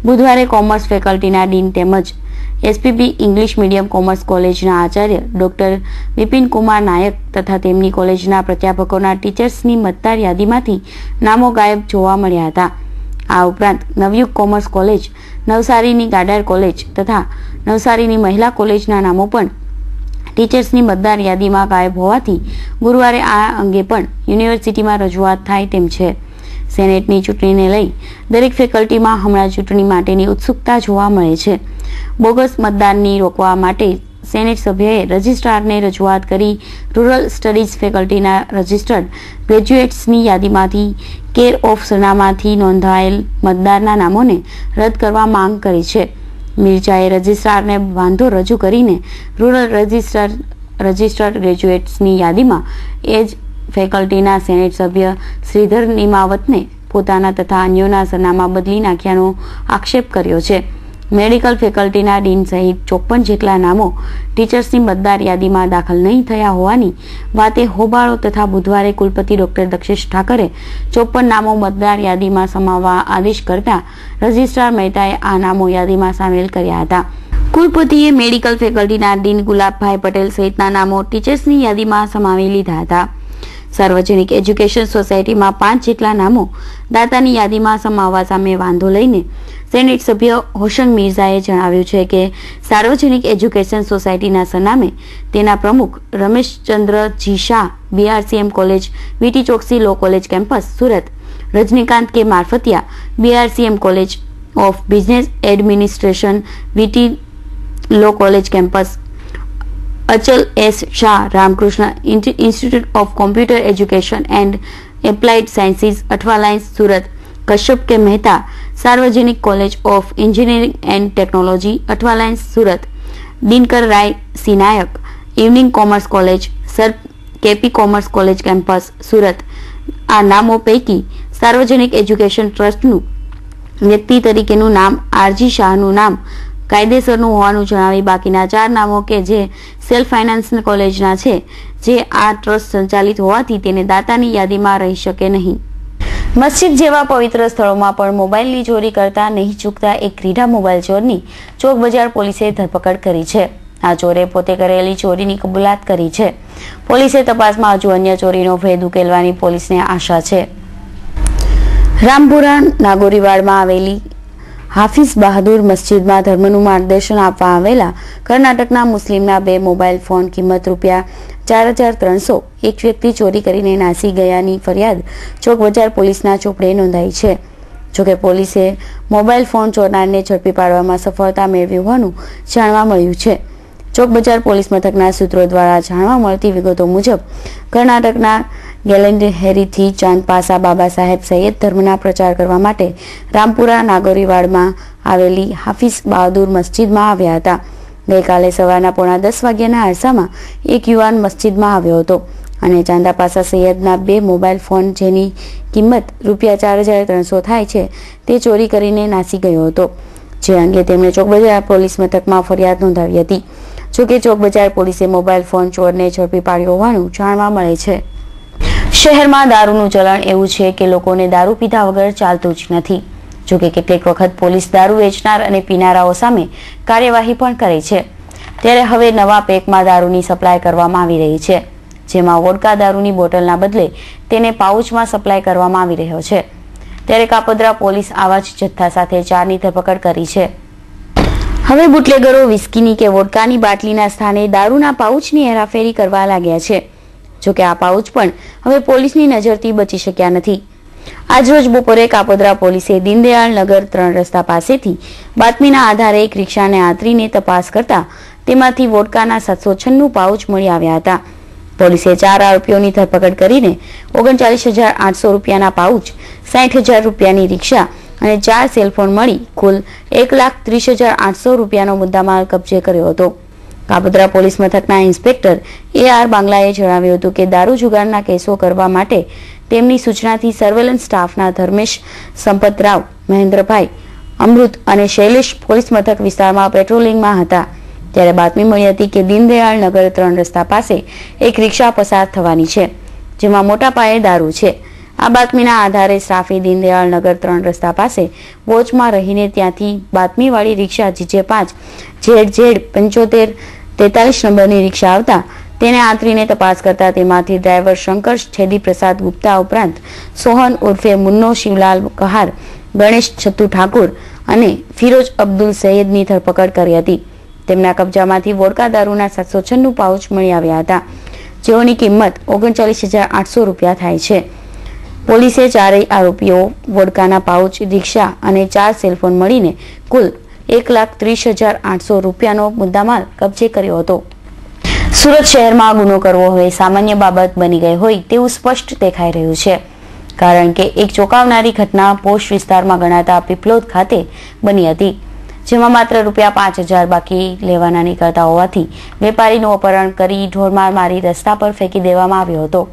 A: બુધવારે કોમર્સ ફેકલ્ટીના ડીન તેમજ એસપીબી ઇંગ્લિશ મીડિયમ કોમર્સ કોલેજના આચાર્ય ડોક્ટર વિપિન કુમાર નાયક તથા તેમની કોલેજના પ્રાધ્યાપકોના ટીચર્સની મતદાર યાદીમાંથી નામો ગાયબ જોવા મળ્યા હતા. આ ઉપરાંત નવયુગ કોમર્સ કોલેજ, નવસારીની ગાડાર કોલેજ તથા નવસારીની મહિલા કોલેજના નામો પણ ટીચર્સની મતદાર યાદીમાં ગાયબ હોવાથી ગુરુવારે આ અંગે પણ યુનિવર્સિટીમાં રજૂઆત થાય તેમ છે. સેનેટની ચૂંટણીને લઈ દરેક ફેકલ્ટીમાં હમણાં ચૂંટણી માટેની ઉત્સુકતા જોવા મળે છે. બોગસ મતદાનની રોકવા માટે સેનેટ સભ્યએ રજિસ્ટ્રારને રજૂઆત કરી રૂરલ સ્ટડીઝ ફેકલ્ટીના રજિસ્ટર્ડ ગ્રેજ્યુએટ્સની યાદીમાંથી કેર ઓફ સરનામાથી નોંધાયેલ મતદારના નામોને રદ કરવા માંગ કરી છે. મિર્જાએ રજિસ્ટ્રારને વાંધો રજૂ કરીને રૂરલ રજિસ્ટર રજિસ્ટર્ડ ગ્રેજ્યુએટ્સની યાદીમાં એ જ ફેકલ્ટીના સેનેટ સભ્ય શ્રીધર નિમાવતને પોતાના તથા અન્યોના સરનામા બદલી નાખ્યાનો આક્ષેપ કર્યો છે. મેડિકલ ફેકલ્ટીના ડીન સહિત ચોપન જેટલા નામો ટીચર્સની મતદાર યાદીમાં દાખલ નહીં થયા હોવાની વાતે હોબાળો તથા બુધવારે કુલપતિ ડોક્ટર દક્ષેશ ઠાકરે ચોપન નામો મતદાર યાદીમાં સમાવવા આદેશ કરતા રજિસ્ટ્રાર મહેતાએ આ નામો યાદીમાં સામેલ કર્યા હતા. કુલપતિએ મેડિકલ ફેકલ્ટીના ડીન ગુલાબભાઈ પટેલ સહિતના નામો ટીચર્સની યાદીમાં સમાવી લીધા હતા. સાર્વજનિક એજ્યુકેશન સોસાયટીમાં પાંચ જેટલા નામો દાતાની યાદીમાં સમાવવા સામે વાંધો લઈને સેનેટ સભ્ય હોશન મિર્ઝાએ જણાવ્યું છે કે સાર્વજનિક એજ્યુકેશન સોસાયટીના સરનામે તેના પ્રમુખ Rameshchandra G Shah, BRCM college, VT Choksi law college campus Surat, Rajnikant K Marfatia, BRCM college of business administration, VT law college campus, Achal S Shah, Ramakrishna institute of computer education and applied sciences, Athwalines Surat, Kashyap K Mehta, Sarvajanik college of engineering and technology, Athwalines Surat, Dinkar Rai Sinayak, evening commerce college, sir KP commerce college campus Surat. આ નામો પૈકી સાર્વજનિક education ટ્રસ્ટનું વ્યક્તિ તરીકેનું નામ R G શાહનું નામ કાયદેસરનું હોવાનું જણાવી બાકીના ચાર નામો કે જે સેલ્ફ ફાઇનાન્સ કોલેજના છે, જે આ ટ્રસ્ટ સંચાલિત હોવાથી તેને દાતાની યાદીમાં રહી શકે નહીં. મસ્જિદ જેવા પવિત્ર સ્થળોમાં પણ મોબાઈલની ચોરી કરતા નહીં ચૂકતા એક ક્રીડા મોબાઈલ ચોરની ચોક બજાર પોલીસે ધરપકડ કરી છે. આ ચોરે પોતે કરેલી ચોરીની કબૂલાત કરી છે. પોલીસે તપાસમાં હજુ અન્ય ચોરીનો ભેદ ઉકેલવાની પોલીસને આશા છે. રામપુરા નાગોરીવાડમાં આવેલી હાફિઝ બહાદુર મસ્જિદમાં ધર્મનું માર્ગદર્શન આપવા આવેલા કર્ણાટકના મુસ્લિમના બે મોબાઈલ ફોન કિંમત રૂપિયા ચાર હજાર ત્રણસો એક વ્યક્તિ ચોરી કરીને નાસી ગયાની ફરિયાદ ચોક બજાર પોલીસના ચોપડે નોંધાઈ છે. જોકે પોલીસે મોબાઈલ ફોન ચોરનારને ઝડપી પાડવામાં સફળતા મેળવી હોવાનું જાણવા મળ્યું છે. ચોક બજાર પોલીસ મથકના સૂત્રો દ્વારા જાણવા મળતી વિગતો મુજબ કર્ણાટકના ગેલેન્ડહેરીથી ચાંદપાસા બાબા સાહેબ સૈયદ ધર્મના પ્રચાર કરવા માટે રામપુરા નાગોરીવાડમાં આવેલી હાફિઝ બહાદુર મસ્જિદમાં આવ્યા હતા. ગઈકાલે સવારના પોણા દસ વાગ્યાના અરસામાં એક યુવાન મસ્જિદમાં આવ્યો હતો અને ચાંદાપાસા સૈયદના બે મોબાઈલ ફોન જેની કિંમત રૂપિયા ચાર હજાર ત્રણસો થાય છે તે ચોરી કરીને નાસી ગયો હતો, જે અંગે તેમણે ચોક બજાર પોલીસ મથકમાં ફરિયાદ નોંધાવી હતી. જોકે ચોક બજાર પોલીસે મોબાઈલ ફોન ચોરને ઝડપી પાડ્યો હોવાનું જાણવા મળે છે. શહેરમાં દારૂનું ચલણ એવું છે કે લોકોને દારૂ પીધા વગર ચાલતું જ નથી. જોકે કેટલીક વખત પોલીસ દારૂ વેચનાર અને પીનારાઓ સામે કાર્યવાહી પણ કરે છે. ત્યારે હવે નવા પેકમાં દારૂની સપ્લાય કરવામાં આવી રહી છે, જેમાં વોડકા દારૂની બોટલના બદલે તેને પાઉચમાં સપ્લાય કરવામાં આવી રહ્યો છે. ત્યારે કાપોદ્રા પોલીસ આવા જ જથ્થા સાથે ચારની ધરપકડ કરી છે. હવે બુટલેગરો વિસ્કીની કે વોડકાની બાટલીના સ્થાને દારૂના પાઉચની હેરાફેરી કરવા લાગ્યા છે. જોકે આ પાઉચ પણ હવે પોલીસની નજરથી બચી શક્યા નથી. આજરોજ બપોરે કાપોદ્રા પોલીસે દીનદયાળ નગર ત્રણ રસ્તા પાસેથી બાતમીના આધારે એક રિક્ષાને આંતરીને તપાસ કરતા તેમાંથી વોડકાના સાતસો છન્નું પાઉચ મળી આવ્યા હતા. પોલીસે ચાર આરોપીઓની ધરપકડ કરીને ઓગણચાલીસ હજાર આઠસો રૂપિયાના પાઉચ, સાઠ હજાર રૂપિયાની રિક્ષા અને ચાર સેલફોન મળી કુલ એક લાખ ત્રીસ હજાર આઠસો રૂપિયાનો મુદ્દામાલ કબજે કર્યો હતો. કાપોદ્રા પોલીસ મથકના ઇન્સ્પેક્ટર એ આર બાંગલાએ જણાવ્યું હતું કે દારૂ જુગારના કેસો કરવા માટે તેમની સૂચનાથી સર્વેલન્સ સ્ટાફના ધર્મેશ, સંપતરાવ, મહેન્દ્રભાઈ, અમૃત અને શૈલેષ પોલીસ મથક વિસ્તારમાં પેટ્રોલિંગમાં હતા. ત્યારે બાતમી મળી હતી કે દીનદયાળ નગર ત્રણ રસ્તા પાસે એક રિક્ષા પસાર થવાની છે, જેમાં મોટા પાયે દારૂ છે. આ બાતમીના આધારે સ્ટાફે દીનદયાળ નગર ત્રણ રસ્તા પાસે વોચમાં રહીને ત્યાંથી બાતમીવાળી રિક્ષા જીજે પાંચ ઝેડ ઝેડ પંચોતેર તેતાલીસ નંબરની રિક્ષા આવતા તેને આંતરીને તપાસ કરતા તેમાંથી ડ્રાઈવર શંકર છેદી પ્રસાદ ગુપ્તા ઉપરાંત સોહન ઉર્ફે મુન્નો શિવલાલ કહાર, ગણેશ છત્તુ ઠાકુર અને ફિરોજ અબ્દુલ સૈયદની ધરપકડ કરી હતી. તેમના કબજામાંથી વોડકા દારૂના સાતસો છન્નું પાઉચ મળી આવ્યા હતા, જેઓની કિંમત ઓગણચાલીસ હજાર આઠસો રૂપિયા થાય છે. પોલીસે ચારેય આરોપીઓ, વોડકાના પાઉચ, રિક્ષા અને ચાર સેલફોન મળીને કુલ એક લાખ ત્રીસ હજાર આઠસો રૂપિયાનો મુદ્દામાલ કબજે કર્યો હતો. સુરત શહેરમાં ગુનો કરવો હવે સામાન્ય બાબત બની ગઈ હોય તેવું સ્પષ્ટ દેખાઈ રહ્યું છે, કારણ કે એક ચોંકાવનારી ઘટના પોશ વિસ્તારમાં ગણાતા પીપલોદ ખાતે બની હતી, જેમાં માત્ર રૂપિયા પાંચ હજાર બાકી લેવાના નીકળતા હોવાથી વેપારીનું અપહરણ કરી ઢોરમાર મારી રસ્તા પર ફેંકી દેવામાં આવ્યો હતો.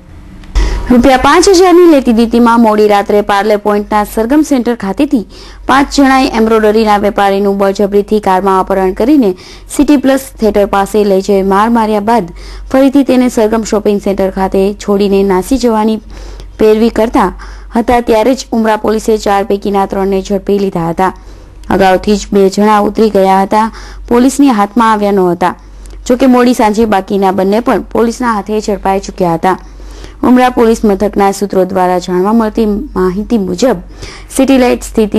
A: રૂપિયા પાંચ હજારની લેતી દીતીમાં મોડી રાત્રે પાર્લે પોઈન્ટના સરગમ સેન્ટર ખાતેથી પાંચ જણાએ એમ્બ્રોડરીના વેપારીનું બળજબરીથી કારમાં અપહરણ કરીને સિટી પ્લસ થિયેટર પાસે લઈ જઈ માર માર્યા બાદ ફરીથી તેને સરગમ શોપિંગ સેન્ટર ખાતે છોડીને નાસી જવાની પેરવી કરતા હતા. ત્યારે જ ઉમરા પોલીસે ચાર પૈકીના ત્રણને ઝડપી લીધા હતા. અગાઉથી જ બે જણા ઉતરી ગયા હતા, પોલીસની હાથમાં આવ્યા નહોતા. જોકે મોડી સાંજે બાકીના બંને પણ પોલીસના હાથે ઝડપાઈ ચૂક્યા હતા. ઉમરા પોલીસ મથકના સૂત્રો દ્વારા જાણવા મળતી માહિતી મુજબ સિટી લાઇટ સ્થિત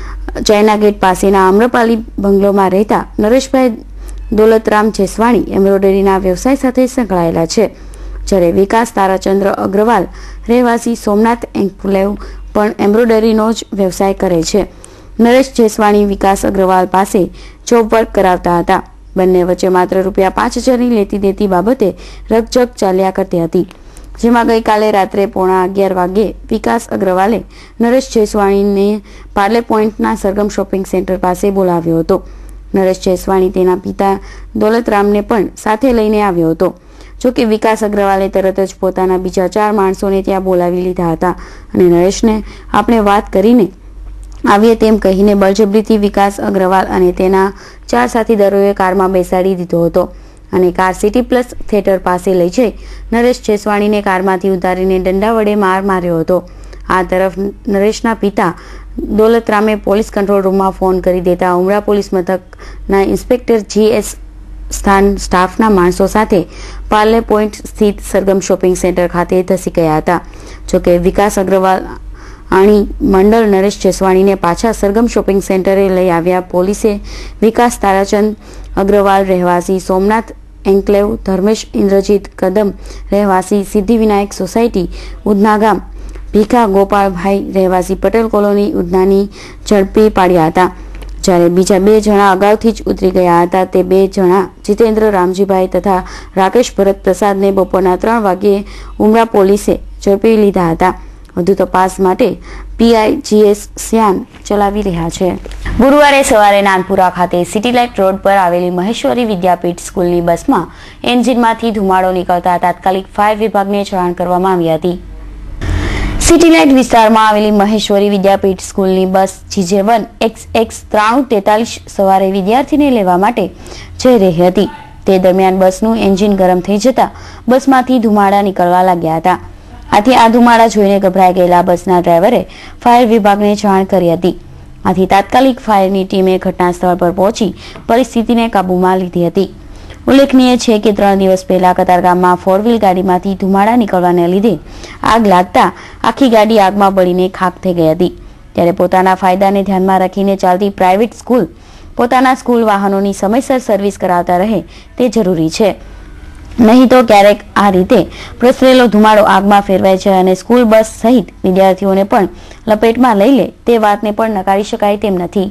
A: ચાઇના ગેટ પાસેના આમ્રપાલી બંગલોમાં રહેતા નરેશભાઈ દોલતરામ જેસવાણી એમ્બ્રોડરીના વ્યવસાય સાથે સંકળાયેલા છે, જ્યારે વિકાસ તારાચંદ્ર અગ્રવાલ રહેવાસી સોમનાથ એન્કલેવ પણ એમ્બ્રોડરીનો જ વ્યવસાય કરે છે. નરેશ જેસવાણી વિકાસ અગ્રવાલ પાસે જોબ વર્ક કરાવતા હતા. બંને વચ્ચે માત્ર રૂપિયા પાંચ હજારની લેતી દેતી બાબતે રકઝક ચાલ્યા કરતી હતી, જેમાં ગઈકાલે રાત્રે પોણા અગિયાર વાગ્યે વિકાસ અગ્રવાલે નરેશ જેસવાણીને પાર્લે પોઈન્ટના સરગમ શોપિંગ સેન્ટર પાસે બોલાવ્યો હતો. નરેશ જેસવાણી તેના પિતા દોલતરામને પણ સાથે લઈને આવ્યો હતો. જોકે વિકાસ અગ્રવાલે તરત જ પોતાના બીજા ચાર માણસોને ત્યાં બોલાવી લીધા હતા અને નરેશને આપણે વાત કરીને આવીએ તેમ કહીને બળજબરીથી વિકાસ અગ્રવાલ અને તેના ચાર સાથીદારોએ કારમાં બેસાડી દીધો હતો અને કાર સિટી પ્લસ થિયેટર પાસે લઈ જઈ નરેશ જેસવાણીને કારમાંથી ઉતારીને દંડા વડે માર માર્યો હતો. આ તરફ નરેશના પિતા દોલતરામે પોલીસ કંટ્રોલ રૂમમાં ફોન કરી દેતા ઉમરા પોલીસ મથકના ઇન્સ્પેક્ટર જી એસ સ્થાન સ્ટાફના માણસો સાથે પાર્લે પોઈન્ટ સ્થિત સરગમ શોપિંગ સેન્ટર ખાતે ધસી ગયા હતા. જોકે વિકાસ અગ્રવાલ આણી મંડળ નરેશ જેસવાણીને પાછા સરગમ શોપિંગ સેન્ટરે લઈ આવ્યા. પોલીસે વિકાસ તારાચંદ અગ્રવાલ રહેવાસી સોમનાથ એન્કલેવ, ધર્મેશ ઇન્દ્રજીત કદમ રહેવાસી સિદ્ધિવિનાયક સોસાયટી ઉધના ગામ, ભીખા ગોપાળભાઈ રહેવાસી પટેલ કોલોની ઉધનાની ઝડપી પાડ્યા હતા. જ્યારે બીજા બે જણા અગાઉથી જ ઉતરી ગયા હતા. તે બે જણા જીતેન્દ્ર રામજીભાઈ તથા રાકેશ ભરત પ્રસાદને બપોરના ત્રણ વાગ્યે ઉમરા પોલીસે ઝડપી લીધા હતા. વધુ તપાસ માટે પીઆઈ જીએસ શ્યાન ચલાવી રહ્યા છે. ગુરુવારે સવારે નાનપુરા ખાતે સિટી લાઇટ રોડ પર આવેલી મહેશ્વરી વિદ્યાપીઠ સ્કૂલની બસમાં એન્જિનમાંથી ધુમાડો નીકળતા તાત્કાલિક ફાયર વિભાગને જાણ કરવામાં આવી હતી. સિટી લાઇટ વિસ્તારમાં આવેલી મહેશ્વરી વિદ્યાપીઠ સ્કૂલની bus GJ one X X ત્રાણું તેતાલીસ સવારે વિદ્યાર્થીને લેવા માટે જઈ રહી હતી. તે દરમિયાન બસનું એન્જિન ગરમ થઈ જતા બસમાંથી ધુમાડા નીકળવા લાગ્યા હતા. આથી આ ધુમાડા જોઈને ગભરાઈ ગયેલા બસના ડ્રાઈવરે ફાયર વિભાગને જાણ કરી હતી. આથી તાત્કાલિક ફાયરની ટીમે ઘટના સ્થળ પર પહોંચી પરિસ્થિતિને કાબૂમાં લીધી હતી. ઉલ્લેખનીય છે કે ત્રણ દિવસ પહેલા કતારગામમાં ફોર વ્હીલ ગાડીમાંથી ધુમાડા નીકળવાને લીધે આગ લાગતા આખી ગાડી આગમાં બળીને ખાખ થઈ ગઈ હતી. ત્યારે પોતાના ફાયદાને ધ્યાનમાં રાખીને ચાલતી પ્રાઇવેટ સ્કૂલ પોતાના સ્કૂલ વાહનોની સમયસર સર્વિસ કરાવતા રહે તે જરૂરી છે, નહીં તો ક્યારેક આ રીતે પ્રસરેલો ધુમાડો આગમાં ફેરવાય છે અને સ્કૂલ બસ સહિત વિદ્યાર્થીઓને પણ લપેટમાં લઈ લે તે વાતને પણ નકારી શકાય તેમ નથી.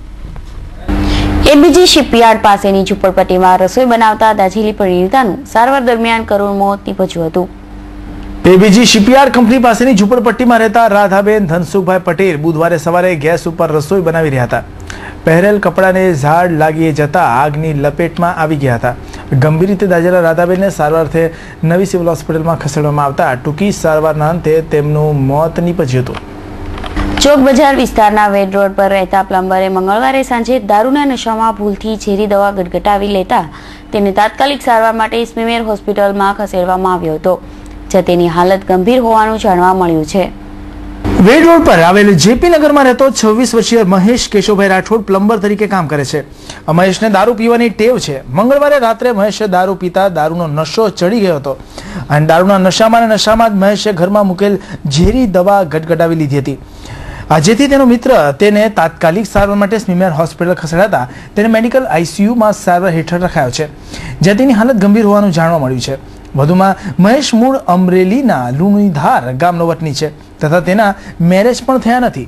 A: એબીજી શિપયાર્ડ પાસેની ઝૂંપડપટ્ટીમાં રસોઈ બનાવતા દાઝેલી પરિણીતાનું સારવાર દરમિયાન કરુણ મોત નીપજ્યું હતું.
C: એબીજી શિપયાર્ડ કંપની પાસેની ઝૂંપડપટ્ટીમાં રહેતા રાધાબેન ધનસુખભાઈ પટેલ બુધવારે સવારે ગેસ ઉપર રસોઈ બનાવી રહ્યા હતા. પહેરેલ કપડાને ઝાડ લાગી જતા આગની લપેટમાં આવી ગયા હતા. ગંભીર રીતે દાઝેલા રાધાબેનને સારવારથી નવી સિવિલ હોસ્પિટલમાં ખસેડવામાં આવતા ટૂંકી સારવારના અંતે તેમનું મોત નીપજ્યું હતું.
A: ચોક બજાર વિસ્તારના વેડ રોડ પર રહેતા પ્લમ્બરે મંગળવારે સાંજે દારૂના નશામાં ભૂલથી ઝેરી દવા ગટગટાવી લેતા તેને તાત્કાલિક સારવાર માટે સ્મીમેર હોસ્પિટલમાં ખસેડવામાં આવ્યો હતો, જ્યાં તેની હાલત ગંભીર હોવાનું જાણવા મળ્યું છે.
C: વેડ રોડ પર આવેલ જેપી નગરમાં રહેતો છવ્વીસ વર્ષીય મહેશ કેશવભાઈ રાઠોડ પ્લમ્બર તરીકે કામ કરે છે. મહેશને દારૂ પીવાની ટેવ છે. મંગળવારે રાત્રે મહેશે દારૂ પીતા દારૂનો નશો ચડી ગયો હતો અને દારૂના નશામાં અને નશામાં જ મહેશે ઘરમાં મૂકેલ ઝેરી દવા ગટગટાવી લીધી હતી. જેથી તેનો મિત્ર તેને તાત્કાલિક સારવાર માટે સ્મીમેર હોસ્પિટલ ખસેડાતા તેને મેડિકલ આઈસીયુમાં સારવાર હેઠળ રખાયો છે, જ્યાં તેની હાલત ગંભીર હોવાનું જાણવા મળ્યું છે. વધુમાં મહેશ મૂળ અમરેલીના લુણીધાર ગામનો વતની છે તથા તેના મેરેજ પણ થયા નથી.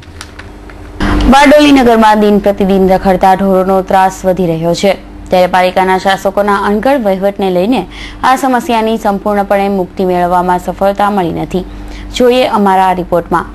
A: બારડોલી નગરમાં દિન પ્રતિદિન રખડતા ઢોરોનો ત્રાસ વધી રહ્યો છે, ત્યારે પાલિકાના શાસકોના અણઘડ વહીવટને લઈને આ સમસ્યાની સંપૂર્ણપણે મુક્તિ મેળવવામાં સફળતા મળી નથી. જોઈએ અમારા રિપોર્ટમાં.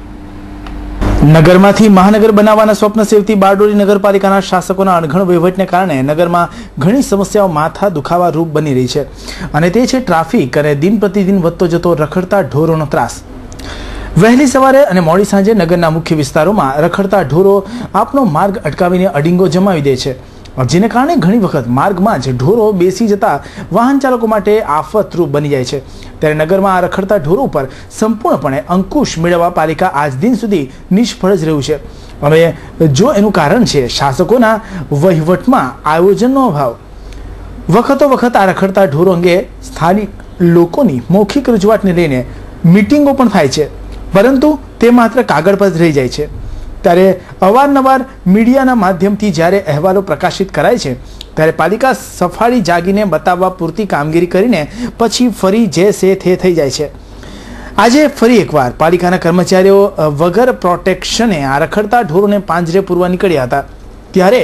C: નગરમાંથી મહાનગર બનાવવાના સ્વપ્ન સેવતી બારડોલી નગરપાલિકાના શાસકોના અણઘડ વહીવટને કારણે નગરમાં ઘણી સમસ્યાઓ માથા દુખાવા રૂપ બની રહી છે, અને તે છે ટ્રાફિક અને દિન પ્રતિદિન વધતો જતો રખડતા ઢોરોનો ત્રાસ. વહેલી સવારે અને મોડી સાંજે નગરના મુખ્ય વિસ્તારોમાં રખડતા ઢોરો આપનો માર્ગ અટકાવીને અડીંગો જમાવી દે છે, જેને કારણે ઘણી વખત માર્ગમાં જ ઢોરો બેસી જતા વાહન ચાલકો માટે આફતરૂપ બની જાય છે. ત્યારે નગરમાં આ રખડતા ઢોરો ઉપર સંપૂર્ણપણે અંકુશ મેળવવા પાલિકા આજ દિન સુધી નિષ્ફળ જ રહ્યું છે. હવે જો એનું કારણ છે શાસકોના વહીવટમાં આયોજનનો અભાવ. વખતો વખત આ રખડતા ઢોરો અંગે સ્થાનિક લોકોની મૌખિક રજૂઆતને લઈને મિટિંગો પણ થાય છે, પરંતુ તે માત્ર કાગળ પર જ રહી જાય છે. ત્યારે અવારનવાર મીડિયાના માધ્યમથી જ્યારે અહેવાલો પ્રકાશિત કરાય છે ત્યારે પાલિકા સફાળી જાગીને બતાવવા પૂરતી કામગીરી કરીને પછી ફરી જે સે તે થઈ જાય છે. આજે ફરી એકવાર પાલિકાના કર્મચારીઓ વગર પ્રોટેક્શને આ રખડતા ઢોરોને પાંજરે પૂરવા નીકળ્યા હતા, ત્યારે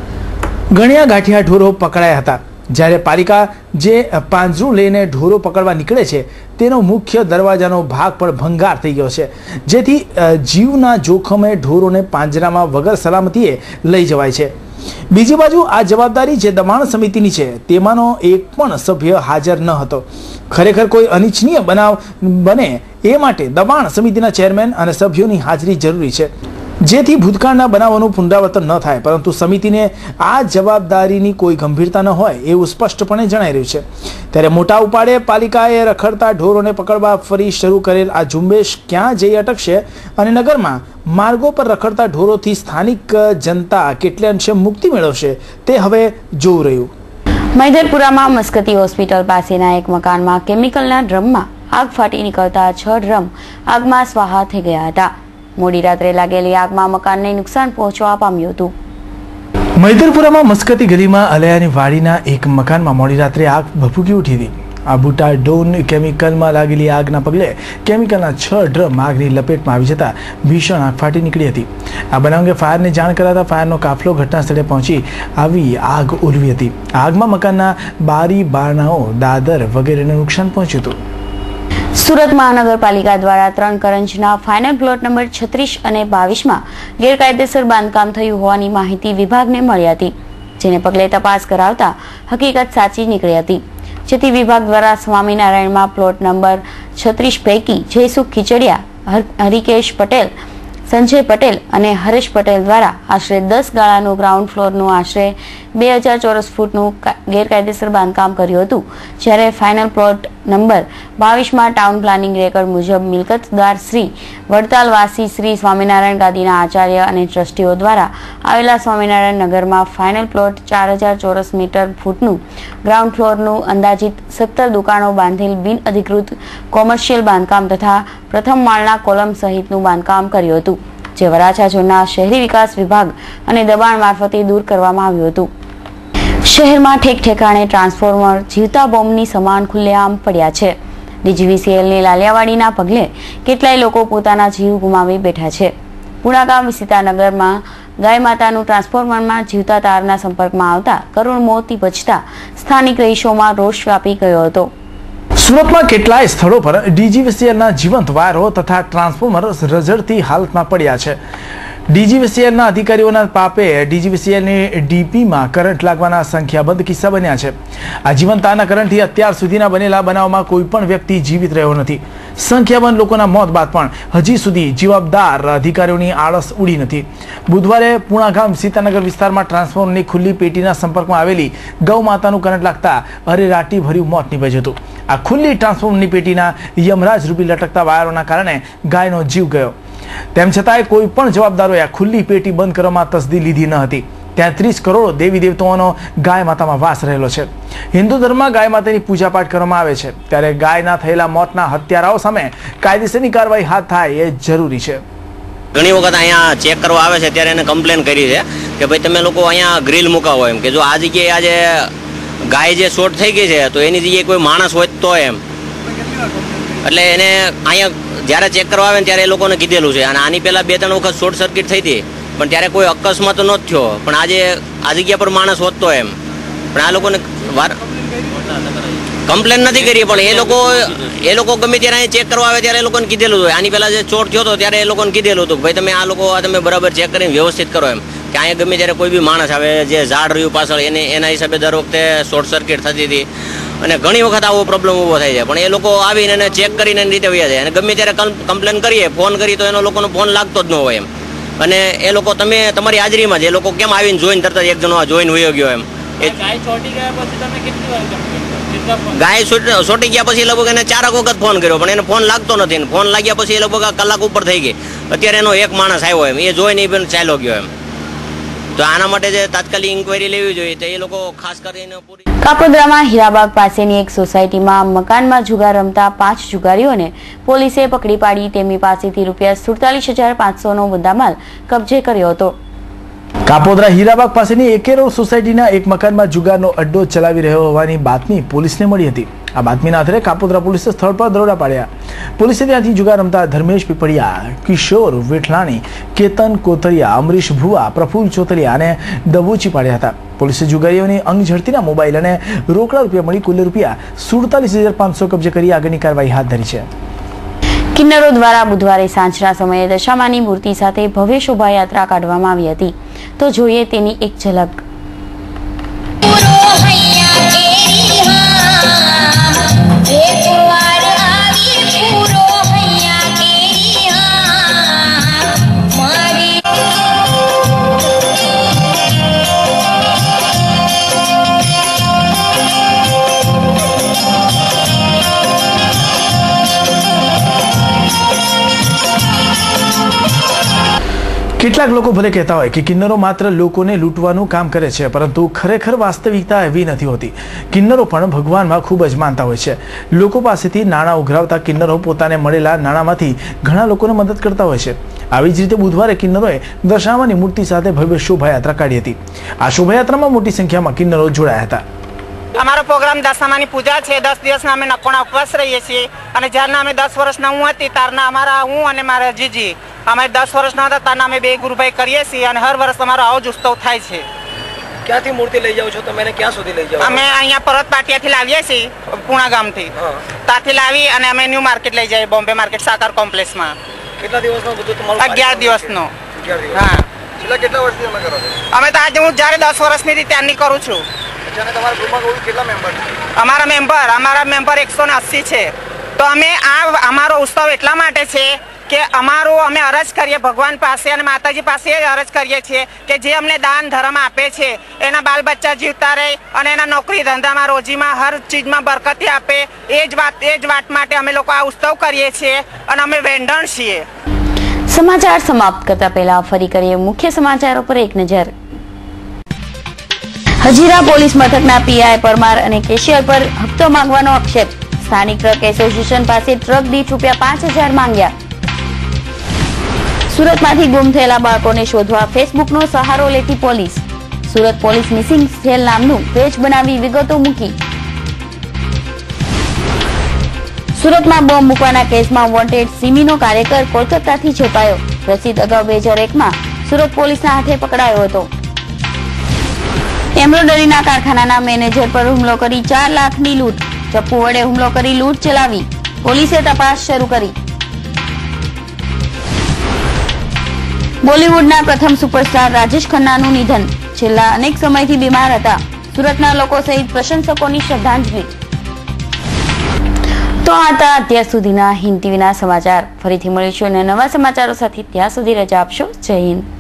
C: ગણ્યા ગાંઠિયા ઢોરો પકડાયા હતા. જ્યારે પાલિકા જે પાંજરું લઈને ઢોરો પકડવા નીકળે છે તેનો મુખ્ય દરવાજાનો ભાગ પણ ભંગાર થઈ ગયો છે, જેથી જીવના જોખમે ઢોરોને પાંજરામાં વગર સલામતીએ લઈ જવાય છે. બીજી બાજુ આ જવાબદારી જે દબાણ સમિતિની છે તેમાંનો એક પણ સભ્ય હાજર ન હતો. ખરેખર કોઈ અનિચ્છનીય બનાવ બને એ માટે દબાણ સમિતિના ચેરમેન અને સભ્યોની હાજરી જરૂરી છે, જેથી ભૂતકાળના બનાવોનું પુનરાવર્તન ન થાય. પરંતુ સમિતિને આ જવાબદારીની કોઈ ગંભીરતા ન હોય એવું સ્પષ્ટપણે જણાઈ રહ્યું છે. ત્યારે મોટા ઉપાડે પાલિકાએ રખડતા ઢોરોને પકડવા ફરી શરૂ કરેલ આ ઝુંબેશ ક્યાં જઈ અટકશે અને નગરમાં માર્ગો પર રખડતા ઢોરોથી સ્થાનિક જનતા કેટલે અંશે મુક્તિ મેળવશે તે હવે જોવું રહ્યું.
A: મૈદરપુરામાં મસ્કતી હોસ્પિટલ પાસેના એક મકાનમાં કેમિકલના ડ્રમમાં આગ ફાટી નીકળતા છ ડ્રમ આગમાં સ્વાહા થઈ ગયા હતા. મોડી રાત્રે લાગેલી આગમાં મકાનને નુકસાન પહોંચવા પામ્યું હતું.
C: મૈદરપુરામાં મસ્કતી ગલીમાં અલયાની વાડીના એક મકાનમાં મોડી રાત્રે આગ ભભૂકી ઉઠી હતી. આ બુટા ડોન કેમિકલમાં લાગેલી આગના પગલે કેમિકલના છ ડ્રમ આગની લપેટમાં આવી જતા ભીષણ આગ ફાટી નીકળી હતી. આ બનાવ અંગે ફાયરને જાણ કરાતા ફાયરનો કાફલો ઘટના સ્થળે પહોંચી આવી આગ ઓલવી હતી. આગમાં મકાનના બારી બારણાઓ, દાદર વગેરેને નુકસાન પહોંચ્યું હતું.
A: સુરત મહાનગરપાલિકા દ્વારા ત્રણ કરંજના ફાઇનલ પ્લોટ નંબર છત્રીસ અને બાવીસમાં ગેરકાયદેસર બાંધકામ થયું હોવાની માહિતી વિભાગને મળી હતી, જેને પગલે તપાસ કરાવતા હકીકત સાચી નીકળી હતી. જેથી વિભાગ દ્વારા સ્વામિનારાયણમાં પ્લોટ નંબર છત્રીસ પૈકી જયસુખ ખીચડિયા, હરિકેશ પટેલ, સંજય પટેલ અને હરેશ પટેલ દ્વારા આશરે દસ ગાળાનું ગ્રાઉન્ડ ફ્લોરનું આશરે બે હજાર ચોરસ ફૂટનું ગેરકાયદેસર બાંધકામ કર્યું હતું, જ્યારે ફાઇનલ પ્લોટ નંબર બાવીસમાં ટાઉન પ્લાનિંગ રેકર્ડ મુજબ મિલકતદાર શ્રી વડતાલવાસી શ્રી સ્વામિનારાયણ ગાદીના આચાર્ય અને ટ્રસ્ટીઓ દ્વારા આવેલા સ્વામિનારાયણ નગરમાં ફાઇનલ પ્લોટ ચાર હજાર ચોરસ મીટર ફૂટનું ગ્રાઉન્ડ ફ્લોરનું અંદાજિત સત્તર દુકાનો બાંધેલ બિન અધિકૃત કોમર્શિયલ બાંધકામ તથા પ્રથમ માળના કોલમ સહિતનું બાંધકામ કર્યું હતું, જે વરાછા ઝોનના શહેરી વિકાસ વિભાગ અને દબાણ મારફતે દૂર કરવામાં આવ્યું હતું. શહેરમાં ઠેક ઠેકાણે ટ્રાન્સફોર્મર જીવતા બોમ્બની સમાન ખુલ્લેઆમ પડ્યા છે. ડીજીવીસીએલની લાલિયાવાડીના પગલે કેટલાય લોકો પોતાના જીવ ગુમાવી બેઠા છે. પુણાગામ વિસીતાનગરમાં ગાય માતાનું ટ્રાન્સફોર્મરમાં જીવતા તારના સંપર્કમાં આવતા કરુણ મોત નિપજતા સ્થાનિક રહીશોમાં રોષ વ્યાપી ગયો હતો.
C: સુરતમાં કેટલાય સ્થળો પર ડીજીવીસીએલના જીવંત વાયરો તથા ટ્રાન્સફોર્મર રઝળતી હાલતમાં પડ્યા છે. ડીજીવીસીએલના અધિકારીઓના પાપે ડીજીવીસીએલની ડીપીમાં કરંટ લાગવાના સંખ્યાબંધ કિસ્સા બન્યા છે. આ જીવંત તારના કરંટથી અત્યાર સુધીના બનેલા બનાવમાં કોઈ પણ વ્યક્તિ જીવિત રહ્યો નથી. સંખ્યાબંધ લોકોના મોત બાદ પણ હજી સુધી જવાબદાર અધિકારીઓની આળસ ઉડી નથી. બુધવારે પુણાગામ સીતાનગર વિસ્તારમાં ટ્રાન્સફોર્મરની ખુલ્લી પેટીના સંપર્કમાં આવેલી ગૌ માતાનું કરંટ લાગતા અરેરાટી ભર્યું મોત નીપજ્યું હતું. આ ખુલ્લી ટ્રાન્સફોર્મરની પેટીના યમરાજ રૂપી લટકતા વાયરોના કારણે ગાયનો જીવ ગયો. તેમ છતાંય કોઈ પણ જવાબદારોએ આ ખુલ્લી પેટી બંધ કરવામાં તસદી લીધી ન હતી. ત્યાં ત્રીસ કરોડ દેવી દેવતાઓનો ગાય માતામાં વાસ રહેલો છે. હિન્દુ ધર્મમાં ગાય માતાની પૂજાપાઠ કરવામાં આવે છે, ત્યારે ગાયના થયેલા મોતના હત્યારાઓ સામે કાયદેસરની કાર્યવાહી હાથ થાય એ જરૂરી છે.
E: ઘણી વખત અહીંયા ચેક કરવા આવે છે ત્યારે એને કમ્પ્લેન કરી છે કે ભાઈ તમે લોકો અહીંયા ગ્રીલ મુકાવો એમ, કે જો આ જગ્યાએ આજે ગાય જે શોર્ટ થઈ ગઈ છે તો એની જગ્યાએ કોઈ માણસ હોય તો એમ, એટલે એને અહીંયા જ્યારે ચેક કરવા આવે ને ત્યારે એ લોકોને કીધેલું છે. અને આની પહેલાં બે ત્રણ વખત શોર્ટ સર્કિટ થઈ હતી પણ ત્યારે કોઈ અકસ્માત ન થયો, પણ આજે આ જગ્યા પર માણસ હોત તો એમ. પણ આ લોકોને વાર કમ્પ્લેન નથી કરી, પણ એ લોકો એ લોકો ગમે ત્યારે અહીં ચેક કરવા આવે ત્યારે એ લોકોને કીધેલું હોય. આની પહેલાં જે ચોટ થયો હતો ત્યારે એ લોકોને કીધેલું હતું ભાઈ તમે આ લોકો તમે બરાબર ચેક કરીને વ્યવસ્થિત કરો એમ, કે અહીંયા ગમે ત્યારે કોઈ બી માણસ આવે જે ઝાડ રહ્યું પાછળ એને એના હિસાબે દર વખતે શોર્ટ સર્કિટ થતી હતી અને ઘણી વખત આવો પ્રોબ્લેમ ઊભો થાય છે. પણ એ લોકો આવીને એને ચેક કરીને એની રીતે વયા જાય અને ગમે ત્યારે કમ્પ્લેન કરીએ ફોન કરી તો એનો લોકોનો ફોન લાગતો જ ન હોય એમ. અને એ લોકો તમે તમારી હાજરીમાં જ એ લોકો કેમ આવીને જોઈને તરત એક જણો જોઈને વયો ગયો એમ. ગાય છોટી ગયા પછી લગભગ એને ચારક વખત ફોન કર્યો પણ એને ફોન લાગતો નથી. ફોન લાગ્યા પછી એ લગભગ કલાક ઉપર થઈ ગઈ. અત્યારે એનો એક માણસ આવ્યો એમ, એ જોઈને પણ ચાલ્યો ગયો એમ. તો આના માટે જે તાત્કાલિક ઇન્કવાયરી લેવી જોઈએ તો એ લોકો ખાસ કરીને પૂરી.
A: કાપોદ્રામાં હીરાબાગ પાસેની એક સોસાયટીમાં મકાનમાં જુગાર રમતા પાંચ જુગારીઓને પોલીસે પકડી પાડી તેમની પાસેથી રૂપિયા સુડતાલીસ હજાર પાંચસો નો મુદ્દામાલ કબજે કર્યો હતો.
C: કાપોદ્રા હીરાબાગ પાસેની એકેરો સોસાયટીના એક મકાનમાં જુગારનો અડ્ડો ચલાવી રહ્યો હોવાની બાતમી પોલીસને મળી હતી. આ બાતમીના આધારે કાપોદ્રા પોલીસે સ્થળ પર દરોડા પાડ્યા. પોલીસે ત્યાંથી જુગાર રમતા ધર્મેશ પીપળિયા, કિશોર વેઠલાણી, કેતન કોતરિયા, અમરીશ ભુવા, પ્રફુલ ચોતરિયા અને દબોચી પાડ્યા હતા. પોલીસે જુગારીઓની અંગ ઝડતીના મોબાઈલ અને રોકડા રૂપિયા મળી કુલ રૂપિયા સુડતાલીસ હજાર પાંચસો કબજે કરી આગળની કાર્યવાહી હાથ ધરી છે.
A: કિન્નરો દ્વારા બુધવારે સાંજના સમયે દશામાની મૂર્તિ સાથે ભવ્ય શોભાયાત્રા કાઢવામાં આવી હતી. તો જોઈએ તેની એક ઝલક.
C: કેટલાક લોકો ભલે કહેતા હોય કે કિન્નરો માત્ર લોકોને લૂંટવાનું કામ કરે છે, પરંતુ ખરેખર વાસ્તવિકતા એવી નથી હોતી. કિન્નરો પણ ભગવાનમાં ખૂબ જ માનતા હોય છે. લોકો પાસેથી નાણાં ઉઘરાવતા કિન્નરો પોતાને મળેલા નાણાંમાંથી ઘણા લોકોને મદદ કરતા હોય છે. આવી જ રીતે બુધવારે કિન્નરોએ દશામાની મૂર્તિ સાથે ભવ્ય શોભાયાત્રા કાઢી હતી. આ શોભાયાત્રામાં મોટી સંખ્યામાં કિન્નરો જોડાયા હતા.
F: અમારો પ્રોગ્રામ દશામાની પૂજા છે. દસ દિવસના અમે નકોણા ઉપવાસ રહીએ છીએ અને જ્યારના અમે દસ વર્ષના હું હતી ત્યારના અમારા હું અને મારા જીજી અમે દસ વર્ષના હતા ત્યારના અમે બે ગુરુભાઈ કરીએ છીએ અને હર વર્ષ અમારો આવો જ ઉત્સવ થાય છે.
C: ક્યાંથી મૂર્તિ લઈ જાવ છો તમે અને ક્યાં સુધી લઈ જાવ?
F: અમે અહીંયા પરત પાટિયાથી લાવીએ છીએ, પૂણા ગામથી. ત્યાંથી લાવી અને અમે ન્યૂ માર્કેટ લઈ જઈએ, બોમ્બે માર્કેટ સાકાર કોમ્પ્લેક્સમાં.
C: કેટલા દિવસનો બધું તમારું?
F: અગિયાર દિવસનો. હા.
C: છેલ્લા કેટલા વર્ષથી તમે કરો છો?
F: અમે તો આજે હું જ્યારે દસ વર્ષની હતી ત્યારની કરું છું.
C: તમારા ગ્રુપમાં કેટલા મેમ્બર છે?
F: અમારા મેમ્બર અમારા મેમ્બર એકસો ને અસી છે. તો અમે આ અમારો ઉત્સવ એટલા માટે છે કે અમારું અમે અરજ કરીએ ભગવાન પાસે અને માતાજી પાસે અરજ કરીએ છીએ કે જે અમને દાન ધર્મ આપે છે એના બાલ બચ્ચા જીવતા રહે અને એના નોકરી ધંધામાં રોજીમાં હર ચીજમાં બરકતી આપે. એ જ વાત એ જ વાત માટે અમે લોકો આ ઉત્સવ કરીએ છીએ અને અમે વેંઢણ છીએ.
A: સમાચાર સમાપ્ત કરતા પહેલા ફરી કરીએ મુખ્ય સમાચારો પર એક નજર. હજીરા પોલીસ મથકના પીઆઈ પરમાર અને કેશિયર પર હપ્તો માંગવાનો આક્ષેપ. સ્થાનિક ટ્રક એસોસિએશન પાસે ટ્રક દીઠ રૂપિયા પાંચ હજાર માંગ્યા. સુરતમાંથી ગુમ થયેલા બાળકોને શોધવા ફેસબુકનો સહારો લેતી police. Surat police missing cell નામનું પેજ બનાવી વિગતો મૂકી. સુરતમાં બોમ્બ મૂકવાના કેસમાં વોન્ટેડ સિમીનો કાર્યકર કોલકાતાથી ઝડપાયો. રસીદ અગાઉ બે હજાર એકમાં સુરત પોલીસના હાથે પકડાયો હતો. એમ્બ્રોડરીના કારખાનાના મેનેજર પર હુમલો કરી ચાર લાખની લૂંટ. ચપ્પુ વડે હુમલો કરી લૂંટ ચલાવી. પોલીસે તપાસ શરૂ કરી. બોલિવૂડના પ્રથમ સુપરસ્ટાર રાજેશ ખન્નાનું નિધન. છેલ્લા અનેક સમયથી બીમાર હતા. સુરતના લોકો સહિત પ્રશંસકોની શ્રદ્ધાંજલિ. તો આ હતા અત્યાર સુધીના હિન્દ ટીવીના સમાચાર. ફરીથી મળીશું અને નવા સમાચારો સાથે. ત્યાં સુધી રજા આપશો. જય હિન્દ.